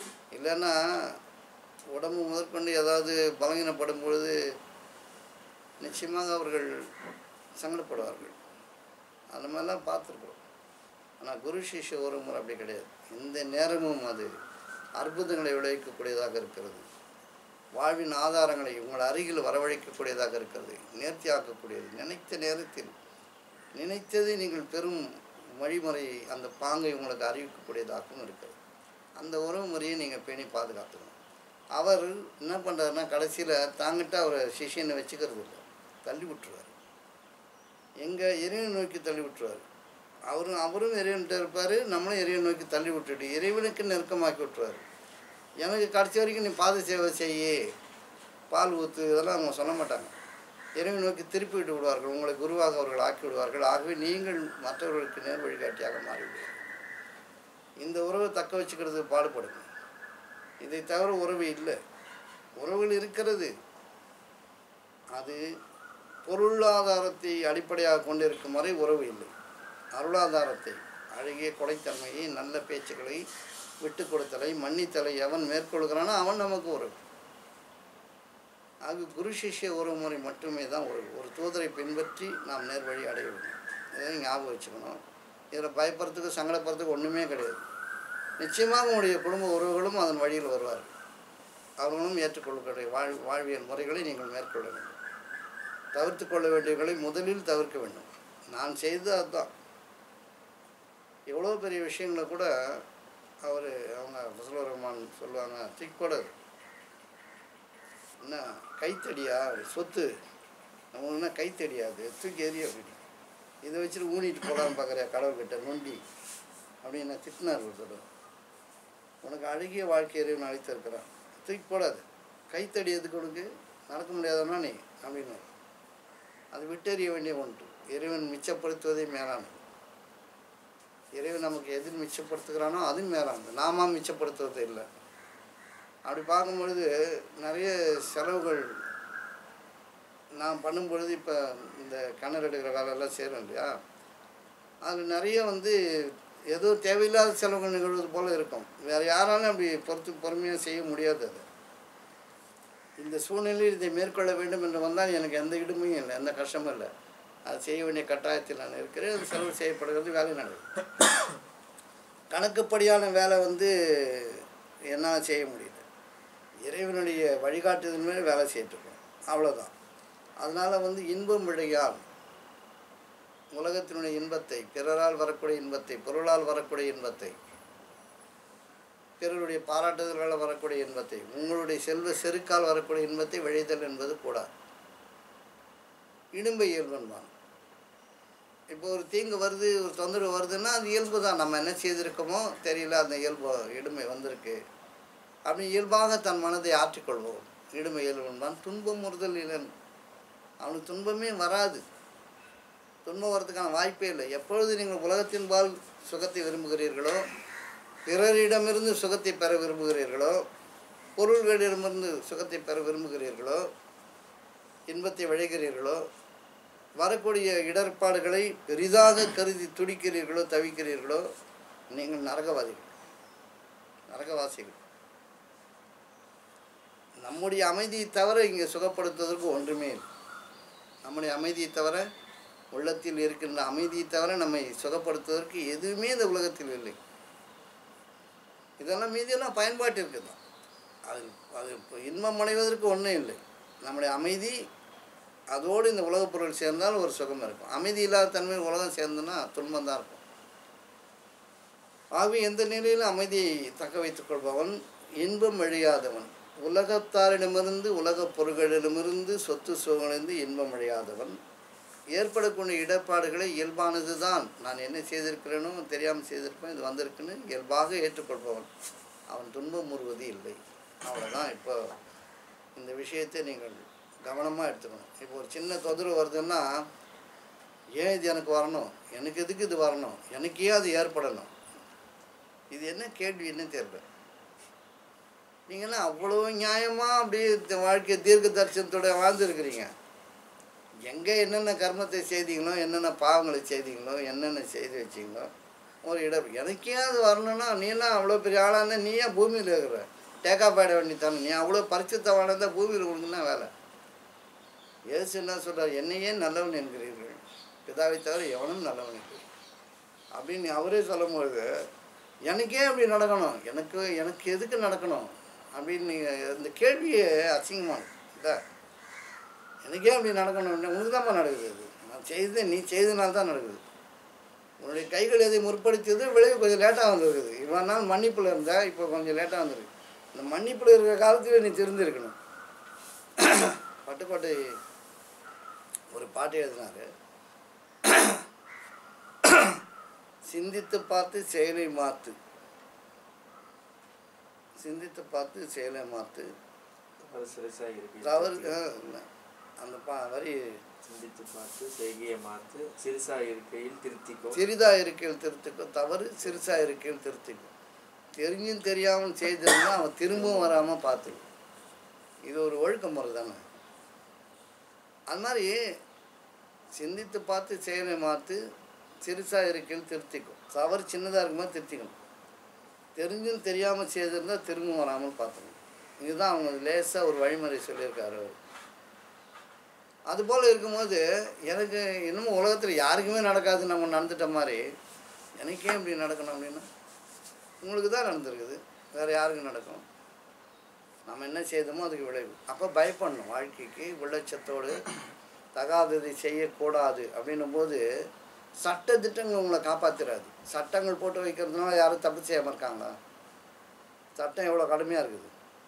Speaker 1: இல்லைன்னா உடம்பு முதற்கொண்டு ஏதாவது பலகீனப்படும் பொழுது நிச்சயமாக அவர்கள் சங்கடப்படுவார்கள். அந்த மாதிரிலாம் பார்த்துருக்குறோம். ஆனால் குரு சிஷ்ய உறவுமுறை அப்படி கிடையாது. இந்த நேரமும் அது அற்புதங்களை விளைவிக்கக்கூடியதாக இருக்கிறது. வாழ்வின் ஆதாரங்களை உங்கள் அருகில் வரவழைக்கக்கூடியதாக இருக்கிறது. நேர்த்தியாக்கக்கூடியது. நினைத்த நேரத்தில் நினைத்ததை நீங்கள் பெரும் வழிமுறை அந்த பாங்கை உங்களுக்கு அறிவிக்கக்கூடியதாகவும் இருக்கிறது. அந்த உறவு முறையை நீங்கள் பேணி பாதுகாத்துக்கணும். அவர் என்ன பண்ணுறாருன்னா கடைசியில் தாங்கிட்ட அவர் சிஷியனை வச்சுக்கிறது இல்லை, தள்ளி விட்டுருவார். எங்கள் இறைவனை நோக்கி தள்ளி விட்டுருவார். அவரும் இறைவன்கிட்ட இருப்பார், நம்மளும் இறைவனை நோக்கி தள்ளி விட்டுட்டு இறைவனுக்கு நெருக்கமாக்கி விட்டுருவார். எனக்கு கடைசி வரைக்கும் நீ பாத சேவை செய்ய, பால் ஊற்று, இதெல்லாம் அவங்க சொல்ல மாட்டாங்க. இறைவனை நோக்கி திருப்பி விட்டு விடுவார்கள். உங்களை குருவாக அவர்கள் ஆக்கி விடுவார்கள். ஆகவே நீங்கள் மற்றவர்களுக்கு நேர் வழிகாட்டியாக மாறிவிடுவீர்கள். இந்த உறவை தக்க வச்சுக்கிறது பாடுபடுங்க. இதை தவிர உறவு இல்லை. உறவுகள் இருக்கிறது, அது பொருளாதாரத்தை அடிப்படையாக கொண்டிருக்கும் வரை உறவு இல்லை. அருளாதாரத்தை, அழகிய கொடைத்தன்மையை, நல்ல பேச்சுக்களை, விட்டு கொடுத்தலை, மன்னித்தலை எவன் மேற்கொள்கிறானோ அவன் நமக்கு உறவு. ஆக குரு சிஷ்ய உறவு முறை மட்டுமே தான் உறவு. ஒரு தூதரை பின்பற்றி நாம் நேர் வழி அடைய வேண்டும். இதை ஞாபகம் வச்சுக்கணும். இதில் பயப்படுறதுக்கு சங்கடப்படுறதுக்கு ஒன்றுமே கிடையாது. நிச்சயமாக உங்களுடைய குடும்ப உறவுகளும் அதன் வழியில் வருவார்கள். அவர்களும் ஏற்றுக்கொள்ளக்கூடிய வாழ்வியல் முறைகளை நீங்கள் மேற்கொள்ள வேண்டும். தவிர்த்து கொள்ள வேண்டியவர்களை முதலில் தவிர்க்க வேண்டும். நான் செய்தது அதுதான். எவ்வளோ பெரிய விஷயங்களை கூட அவங்க ஃபசலுர் ரஹ்மான் சொல்லுவாங்க, தூக்கிக்கூடாது. என்ன கைத்தடியா சொத்து, நம்மளுக்குன்னா கைத்தடியாது, தூக்கி எறிய அப்படி. இதை வச்சுட்டு ஊனிட்டு போகலான்னு பார்க்குறியா கடவுள்கிட்ட நொண்டி அப்படின்னு திட்டினார் ஒருத்தர். உனக்கு அழகிய வாழ்க்கை இறைவன் அழைத்திருக்கிறான், தூக்கி போடாது. கைத்தடி எதுக்கு உனக்கு, நடக்க முடியாதனா நீ அப்படின்னு. அது விட்டெறிய வேண்டிய ஒன்று. இறைவன் மிச்சப்படுத்துவதே மேலானது. இறைவன் நமக்கு எது மிச்சப்படுத்துகிறானோ அது மேலானது. நாம மிச்சப்படுத்துவது இல்லை. அப்படி பார்க்கும்பொழுது நிறைய செலவுகள் நான் பண்ணும்பொழுது, இப்போ இந்த கிணறு எடுக்கிற வேலையெல்லாம் செய்கிறோம் இல்லையா, அது நிறைய ஏதோ தேவையில்லாத செலவுகள் நிகழ்வது போல் இருக்கும். வேறு யாராலும் அப்படி பொறுமையாக செய்ய முடியாது. அது இந்த சூழ்நிலையில் இதை மேற்கொள்ள வேண்டும் என்று வந்தால் எனக்கு எந்த இடுமையும் இல்லை, எந்த கஷ்டமும் இல்லை. அது செய்ய வேண்டிய கட்டாயத்தில் நான் இருக்கிறேன். அது செலவு செய்யப்படுகிறது, வேலை நடக்குது. கணக்குப்படியான வேலை என்னால் செய்ய முடியுது. இறைவனுடைய வழிகாட்டுதல் மேலே வேலை செய்யட்டுருக்கோம், அவ்வளோதான். அதனால் இன்பம் விழையால் உலகத்தினுடைய இன்பத்தை, பிறரால் வரக்கூடிய இன்பத்தை, பொருளால் வரக்கூடிய இன்பத்தை, பிறருடைய பாராட்டுதல்களால் வரக்கூடிய இன்பத்தை, உங்களுடைய செல்வ செருக்கால் வரக்கூடிய இன்பத்தை விழைதல் என்பது கூடாது. இடும்பை இயல்புன்பான். இப்போ ஒரு தீங்கு வருது, ஒரு தொந்தரவு வருதுன்னா அது இயல்பு தான். நம்ம என்ன செய்திருக்கோமோ தெரியல, அந்த இயல்பு இடுமை வந்திருக்கு அப்படி இயல்பாக தன் மனதை ஆற்றிக்கொள்வோம். இடுமை இயல்புன்பான். துன்பம் முறுதல் இளன், அவனுக்கு துன்பமே வராது. துன்பம் வர்றதுக்கான வாய்ப்பே இல்லை. எப்பொழுது நீங்கள் உலகத்தின்பால் சுகத்தை விரும்புகிறீர்களோ, பிறரிடமிருந்து சுகத்தை பெற விரும்புகிறீர்களோ, பொருள்களிடமிருந்து சுகத்தை பெற விரும்புகிறீர்களோ, இன்பத்தை விளைகிறீர்களோ, வரக்கூடிய இடர்பாடுகளை பெரிதாக கருதி துடிக்கிறீர்களோ, தவிக்கிறீர்களோ, நீங்கள் நரகவாதிகள், நரகவாசிகள். நம்முடைய அமைதியை தவிர இங்கே சுகப்படுத்துவதற்கு ஒன்றுமே இல்லை. நம்முடைய அமைதியை தவிர, உள்ளத்தில் இருக்கின்ற அமைதியை தவிர நம்மை சுகப்படுத்துவதற்கு எதுவுமே இந்த உலகத்தில் இல்லை. இதெல்லாம் மீதியெல்லாம் பயன்பாட்டிற்கு தான். அது இன்பம் அடைவதற்கு ஒன்றும் இல்லை. நம்முடைய அமைதி, அதோடு இந்த உலகப் பொருள் சேர்ந்தால் ஒரு சுகம் இருக்கும். அமைதி இல்லாத தன்மை உலகம் சேர்ந்துன்னா துன்பம் தான் இருக்கும். ஆகவே எந்த நிலையிலும் அமைதியை தக்க வைத்துக் கொள்பவன் இன்பம் அழியாதவன். உலகத்தாரிடமிருந்து, உலகப் பொருள்களிடமிருந்து, சொத்து சுகங்களிலிருந்து இன்பம் அழியாதவன். ஏற்படக்கூடிய இடர்பாடுகளை இயல்பானது தான், நான் என்ன செய்திருக்கிறேனோ தெரியாமல் செய்திருப்பேன், இது வந்திருக்குன்னு இயல்பாக ஏற்றுக்கொள்பவன். அவன் துன்பம் உறுவது இல்லை. அவ்வளோதான். இப்போ இந்த விஷயத்தை நீங்கள் கவனமாக எடுத்துக்கணும். இப்போ ஒரு சின்ன தொந்தரவு வருதுன்னா, ஏன் இது எனக்கு வரணும், எனக்கு எதுக்கு இது வரணும், எனக்கு ஏன் அது ஏற்படணும், இது என்ன கேள்வி, என்ன தெரியல. நீங்கள்லாம் அவ்வளோ நியாயமாக அப்படியே வாழ்க்கை தீர்க்க தரிசனத்தோட வாழ்ந்துருக்கிறீங்க. எங்கே என்னென்ன கர்மத்தை செய்தீங்களோ, என்னென்ன பாவங்களை செய்தீங்களோ, என்னென்ன செய்து வச்சிங்களோ, ஒரு இடம் எனக்கே அது வரணும்னா, நீலாம் அவ்வளோ பெரிய ஆளாக இருந்தால் நீ ஏன் பூமியில் இருக்கிற, டேக்கா பாட வேண்டித்தானே, நீ அவ்வளோ பரிசுத்தவானதான் பூமியில் கொடுக்குன்னா வேலை. இயேசு என்ன சொல்கிறார், என்னையே நல்லவன் என்கிறீர்கள், பிதாவை தவிர எவனும் நல்லவன் இல்லை அப்படின்னு அவரே சொல்லும்போது எனக்கே அப்படி நடக்கணும், எனக்கு எதுக்கு நடக்கணும் அப்படின்னு நீங்கள் இந்த கேள்வியே அசிங்கமான இல்லை. எனக்கே அப்படி நடக்கணும், உனக்கு தான்ப்பா நடக்குது, அது நான் செய்து நீ செய்தனால்தான் நடக்குது. உன்னுடைய கைகள் எதை முற்படுத்தியது விளைவு கொஞ்சம் லேட்டாக வந்துருக்குது. இவ்வளோ நாள் மன்னிப்பில் இருந்தால் இப்போ கொஞ்சம் லேட்டாக வந்துருக்கு. இந்த மன்னிப்பில் இருக்கிற காலத்தில் நீ தெரிஞ்சிருக்கணும். பட்டுக்கோட்டை ஒரு பாட்டு எழுதினாரு, சிந்தித்து பார்த்து செயலை மாற்று, சிந்தித்து பார்த்து செயலை மாற்று, தவறு அந்த வரி
Speaker 3: சிந்தித்து பார்த்து செய்கையை மாற்று, சிறுசாக இருக்கையில் திருத்திக்கோ,
Speaker 1: சிறிதாக இருக்கையில் திருத்திக்கோ, தவறு சிறுசாக இருக்கையில் திருத்திக்கோ. தெரிஞ்சும் தெரியாமல் செய்திருந்தால் அவன் திரும்பவும் வராமல் பார்த்துக்கும். இது ஒரு ஒழுக்க முறை தானே. அது மாதிரி சிந்தித்து பார்த்து செயலை மாற்று, சிறுசாக இருக்கையில் திருத்திக்கும். தவறு சின்னதாக இருக்கும்போது திருத்திக்கணும். தெரிஞ்சும் தெரியாமல் செய்திருந்தால் திரும்பவும் வராமல் பார்த்துக்கணும். இதுதான் அவங்க லேசாக ஒரு வழிமுறை சொல்லியிருக்காரு அவர். அதுபோல் இருக்கும்போது எனக்கு இன்னமும் உலகத்தில் யாருக்குமே நடக்காது நம்ம நடந்துட்ட மாதிரி எனக்கே இப்படி நடக்கணும் அப்படின்னா உங்களுக்கு தான் நடந்திருக்குது, வேறு யாருக்கும் நடக்கும். நம்ம என்ன செய்தோமோ அதுக்கு விளைவு. அப்போ பயப்படணும். வாழ்க்கைக்கு உள்ளச்சத்தோடு தகாததை செய்யக்கூடாது அப்படின்னும் போது சட்ட திட்டங்கள் உங்களை காப்பாற்றிடாது. சட்டங்கள் போட்டு வைக்கிறதுனால யாரும் தப்பு செய்யாமல் இருக்காங்களா? சட்டம் எவ்வளோ கடுமையாக இருக்குது.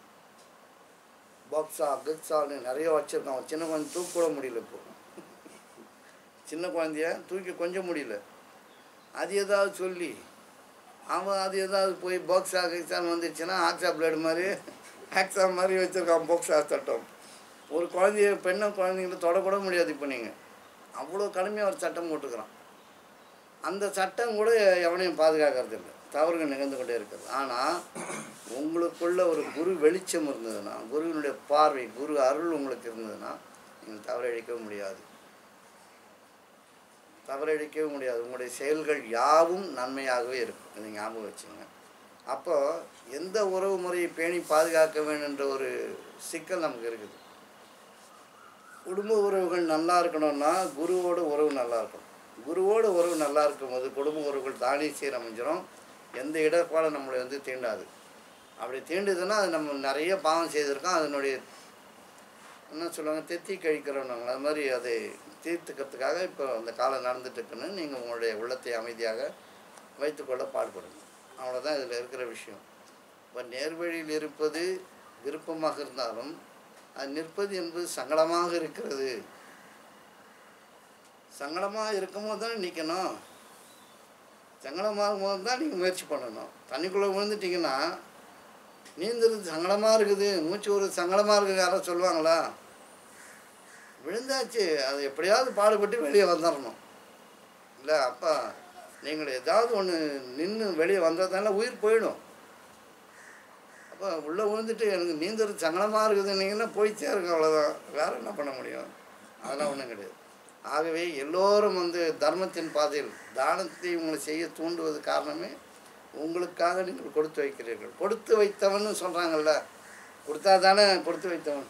Speaker 1: பாக்ஸா கிக்ஸான்னு நிறைய வச்சுருக்கான். சின்ன குழந்தை தூக்க கூட முடியல. இப்போ சின்ன குழந்தைய தூக்கி கொஞ்சம் முடியல. அது ஏதாவது சொல்லி அவன் அது ஏதாவது போய் பாக்ஸா கிக்ஸான்னு வந்துடுச்சுன்னா ஆக்ஸா பிளேடு மாதிரி ஆக்ஸா மாதிரி வச்சுருக்கான் பாக்ஸா சட்டம். ஒரு குழந்தைய பெண்ணை குழந்தைங்கள தொடக்கூட முடியாது. இப்போ நீங்கள் அவ்வளோ கடுமையாக ஒரு சட்டம் போட்டுக்கிறான். அந்த சட்டம் கூட எவனையும் பாதுகாக்கிறது இல்லை. தவறுகள் நிகழ்ந்து கொண்டே இருக்கிறது. ஆனால் உங்களுக்குள்ள ஒரு குரு வெளிச்சம் இருந்ததுன்னா, குருவினுடைய பார்வை, குரு அருள் உங்களுக்கு இருந்ததுன்னா நீங்கள் தவறழிக்கவே முடியாது. தவறழிக்கவே முடியாது. உங்களுடைய செயல்கள் யாவும் நன்மையாகவே இருக்கும். இதை ஞாபகம் வச்சுங்க. அப்போது எந்த உறவு முறையை பேணி பாதுகாக்க வேணுன்ற ஒரு சிக்கல் நமக்கு இருக்குது. குடும்ப உறவுகள் நல்லா இருக்கணும்னா குருவோட உறவு நல்லா இருக்கணும். குருவோட உறவு நல்லா இருக்கும்போது குடும்ப உறவுகள் தானே சீரமைஞ்சிடும். எந்த இடர்பாடு நம்மளை தீண்டாது. அப்படி தீண்டுதுன்னா அது நம்ம நிறைய பாவம் செய்திருக்கோம். அதனுடைய என்ன சொல்லுவாங்க, தெத்தி கழிக்கிறோம். அது மாதிரி அதை தீர்த்துக்கிறதுக்காக இப்போ அந்த காலம் நடந்துட்டுருக்குன்னு நீங்கள் உங்களுடைய உள்ளத்தை அமைதியாக வைத்துக்கொள்ள பாடுபடுங்க. அவ்வளோதான் இதில் இருக்கிற விஷயம். இப்போ நேர்வழியில் இருப்பது விருப்பமாக இருந்தாலும் அது நிற்பது என்பது சங்கடமாக இருக்கிறது. சங்கடமாக இருக்கும்போது தான் நிற்கணும். சங்கடமாகும் போது தான் நீங்கள் முயற்சி பண்ணணும். தண்ணிக்குள்ளே விழுந்துட்டிங்கன்னா நீந்துறது சங்கடமாக இருக்குது, மூச்சு ஒரு சங்கடமாக இருக்குது யாரோ சொல்லுவாங்களா? விழுந்தாச்சு, அது எப்படியாவது பாடுபட்டு வெளியே வந்துடணும் இல்லை? அப்போ நீங்கள் ஏதாவது ஒன்று நின்று வெளியே வந்ததால உயிர் போயிடும். அப்போ உள்ளே விழுந்துட்டு எனக்கு நீந்துறது சங்கடமாக இருக்குதுன்னீங்கன்னா போய் சேருங்க, அவ்வளோதான். வேறு என்ன பண்ண முடியும்? அதெல்லாம் ஒன்றும் கிடையாது. ஆகவே எல்லோரும் தர்மத்தின் பாதையில் தானத்தை உங்களை செய்ய தூண்டுவது காரணமே உங்களுக்காக நீங்கள் கொடுத்து வைக்கிறீர்கள். கொடுத்து வைத்தவன் சொல்கிறாங்கல்ல, கொடுத்தா தானே கொடுத்து வைத்தவன்.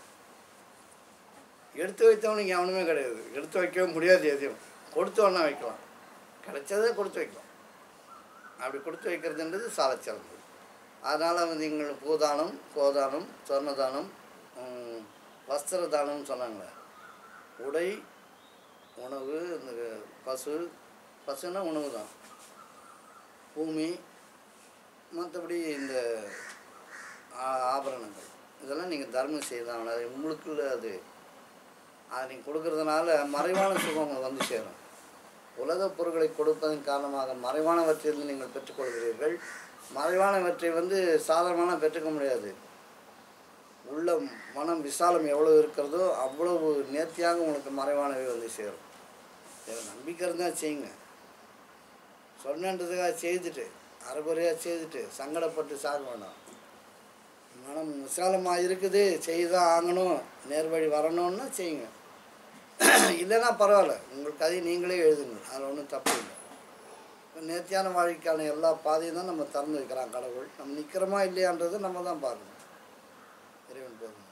Speaker 1: எடுத்து வைத்தவனுக்கு எவனுமே கிடையாது. எடுத்து வைக்கவே முடியாது. எதையும் கொடுத்து வேணா வைக்கலாம். கிடைச்சதே கொடுத்து வைக்கலாம். அப்படி கொடுத்து வைக்கிறதுன்றது சால சிறந்தது. அதனால் நீங்கள் பூதானம், கோதானம், சொர்ணதானம், வஸ்திர தானம்னு சொன்னாங்களே, உடை, உணவு, இந்த பசுன்னா உணவு தான், பூமி, மற்றபடி இந்த ஆபரணங்கள், இதெல்லாம் நீங்கள் தர்மம் செய்யலாம். அது உங்களுக்குள்ள அது நீங்கள் கொடுக்கறதுனால மறைவான சுகம் வந்து சேரும். உலகப் பொருட்களை கொடுப்பதன் காரணமாக மறைவானவற்றிலிருந்து நீங்கள் பெற்றுக்கொள்கிறீர்கள். மறைவானவற்றை சாதாரணமான பெற்றுக்க முடியாது. உள்ள மனம் விசாலம் எவ்வளோ இருக்கிறதோ அவ்வளவு நேர்த்தியாக உங்களுக்கு மறைவானவை சேரும். நம்பிக்கை இருந்தால் செய்யுங்க. சொன்னன்றதுக்காக செய்துட்டு அரைகுறையாக செய்துட்டு சங்கடப்பட்டு சாக வேண்டாம். மனம் விசாலமாக இருக்குது, செய்தான் ஆகணும், நேர்வழி வரணும்னா செய்யுங்க. இல்லைன்னா பரவாயில்ல, உங்கள் கதையை நீங்களே எழுதுங்க. அதில் ஒன்றும் தப்பு இல்லை. நேர்த்தியான வாழ்க்கைக்கான எல்லா பாதையும் தான் நம்ம திறந்து வைக்கிறான் கடவுள். நம்ம நிற்கிறோமா இல்லையான்றதை நம்ம தான் பார்க்கணும். இறைவன் போதும்.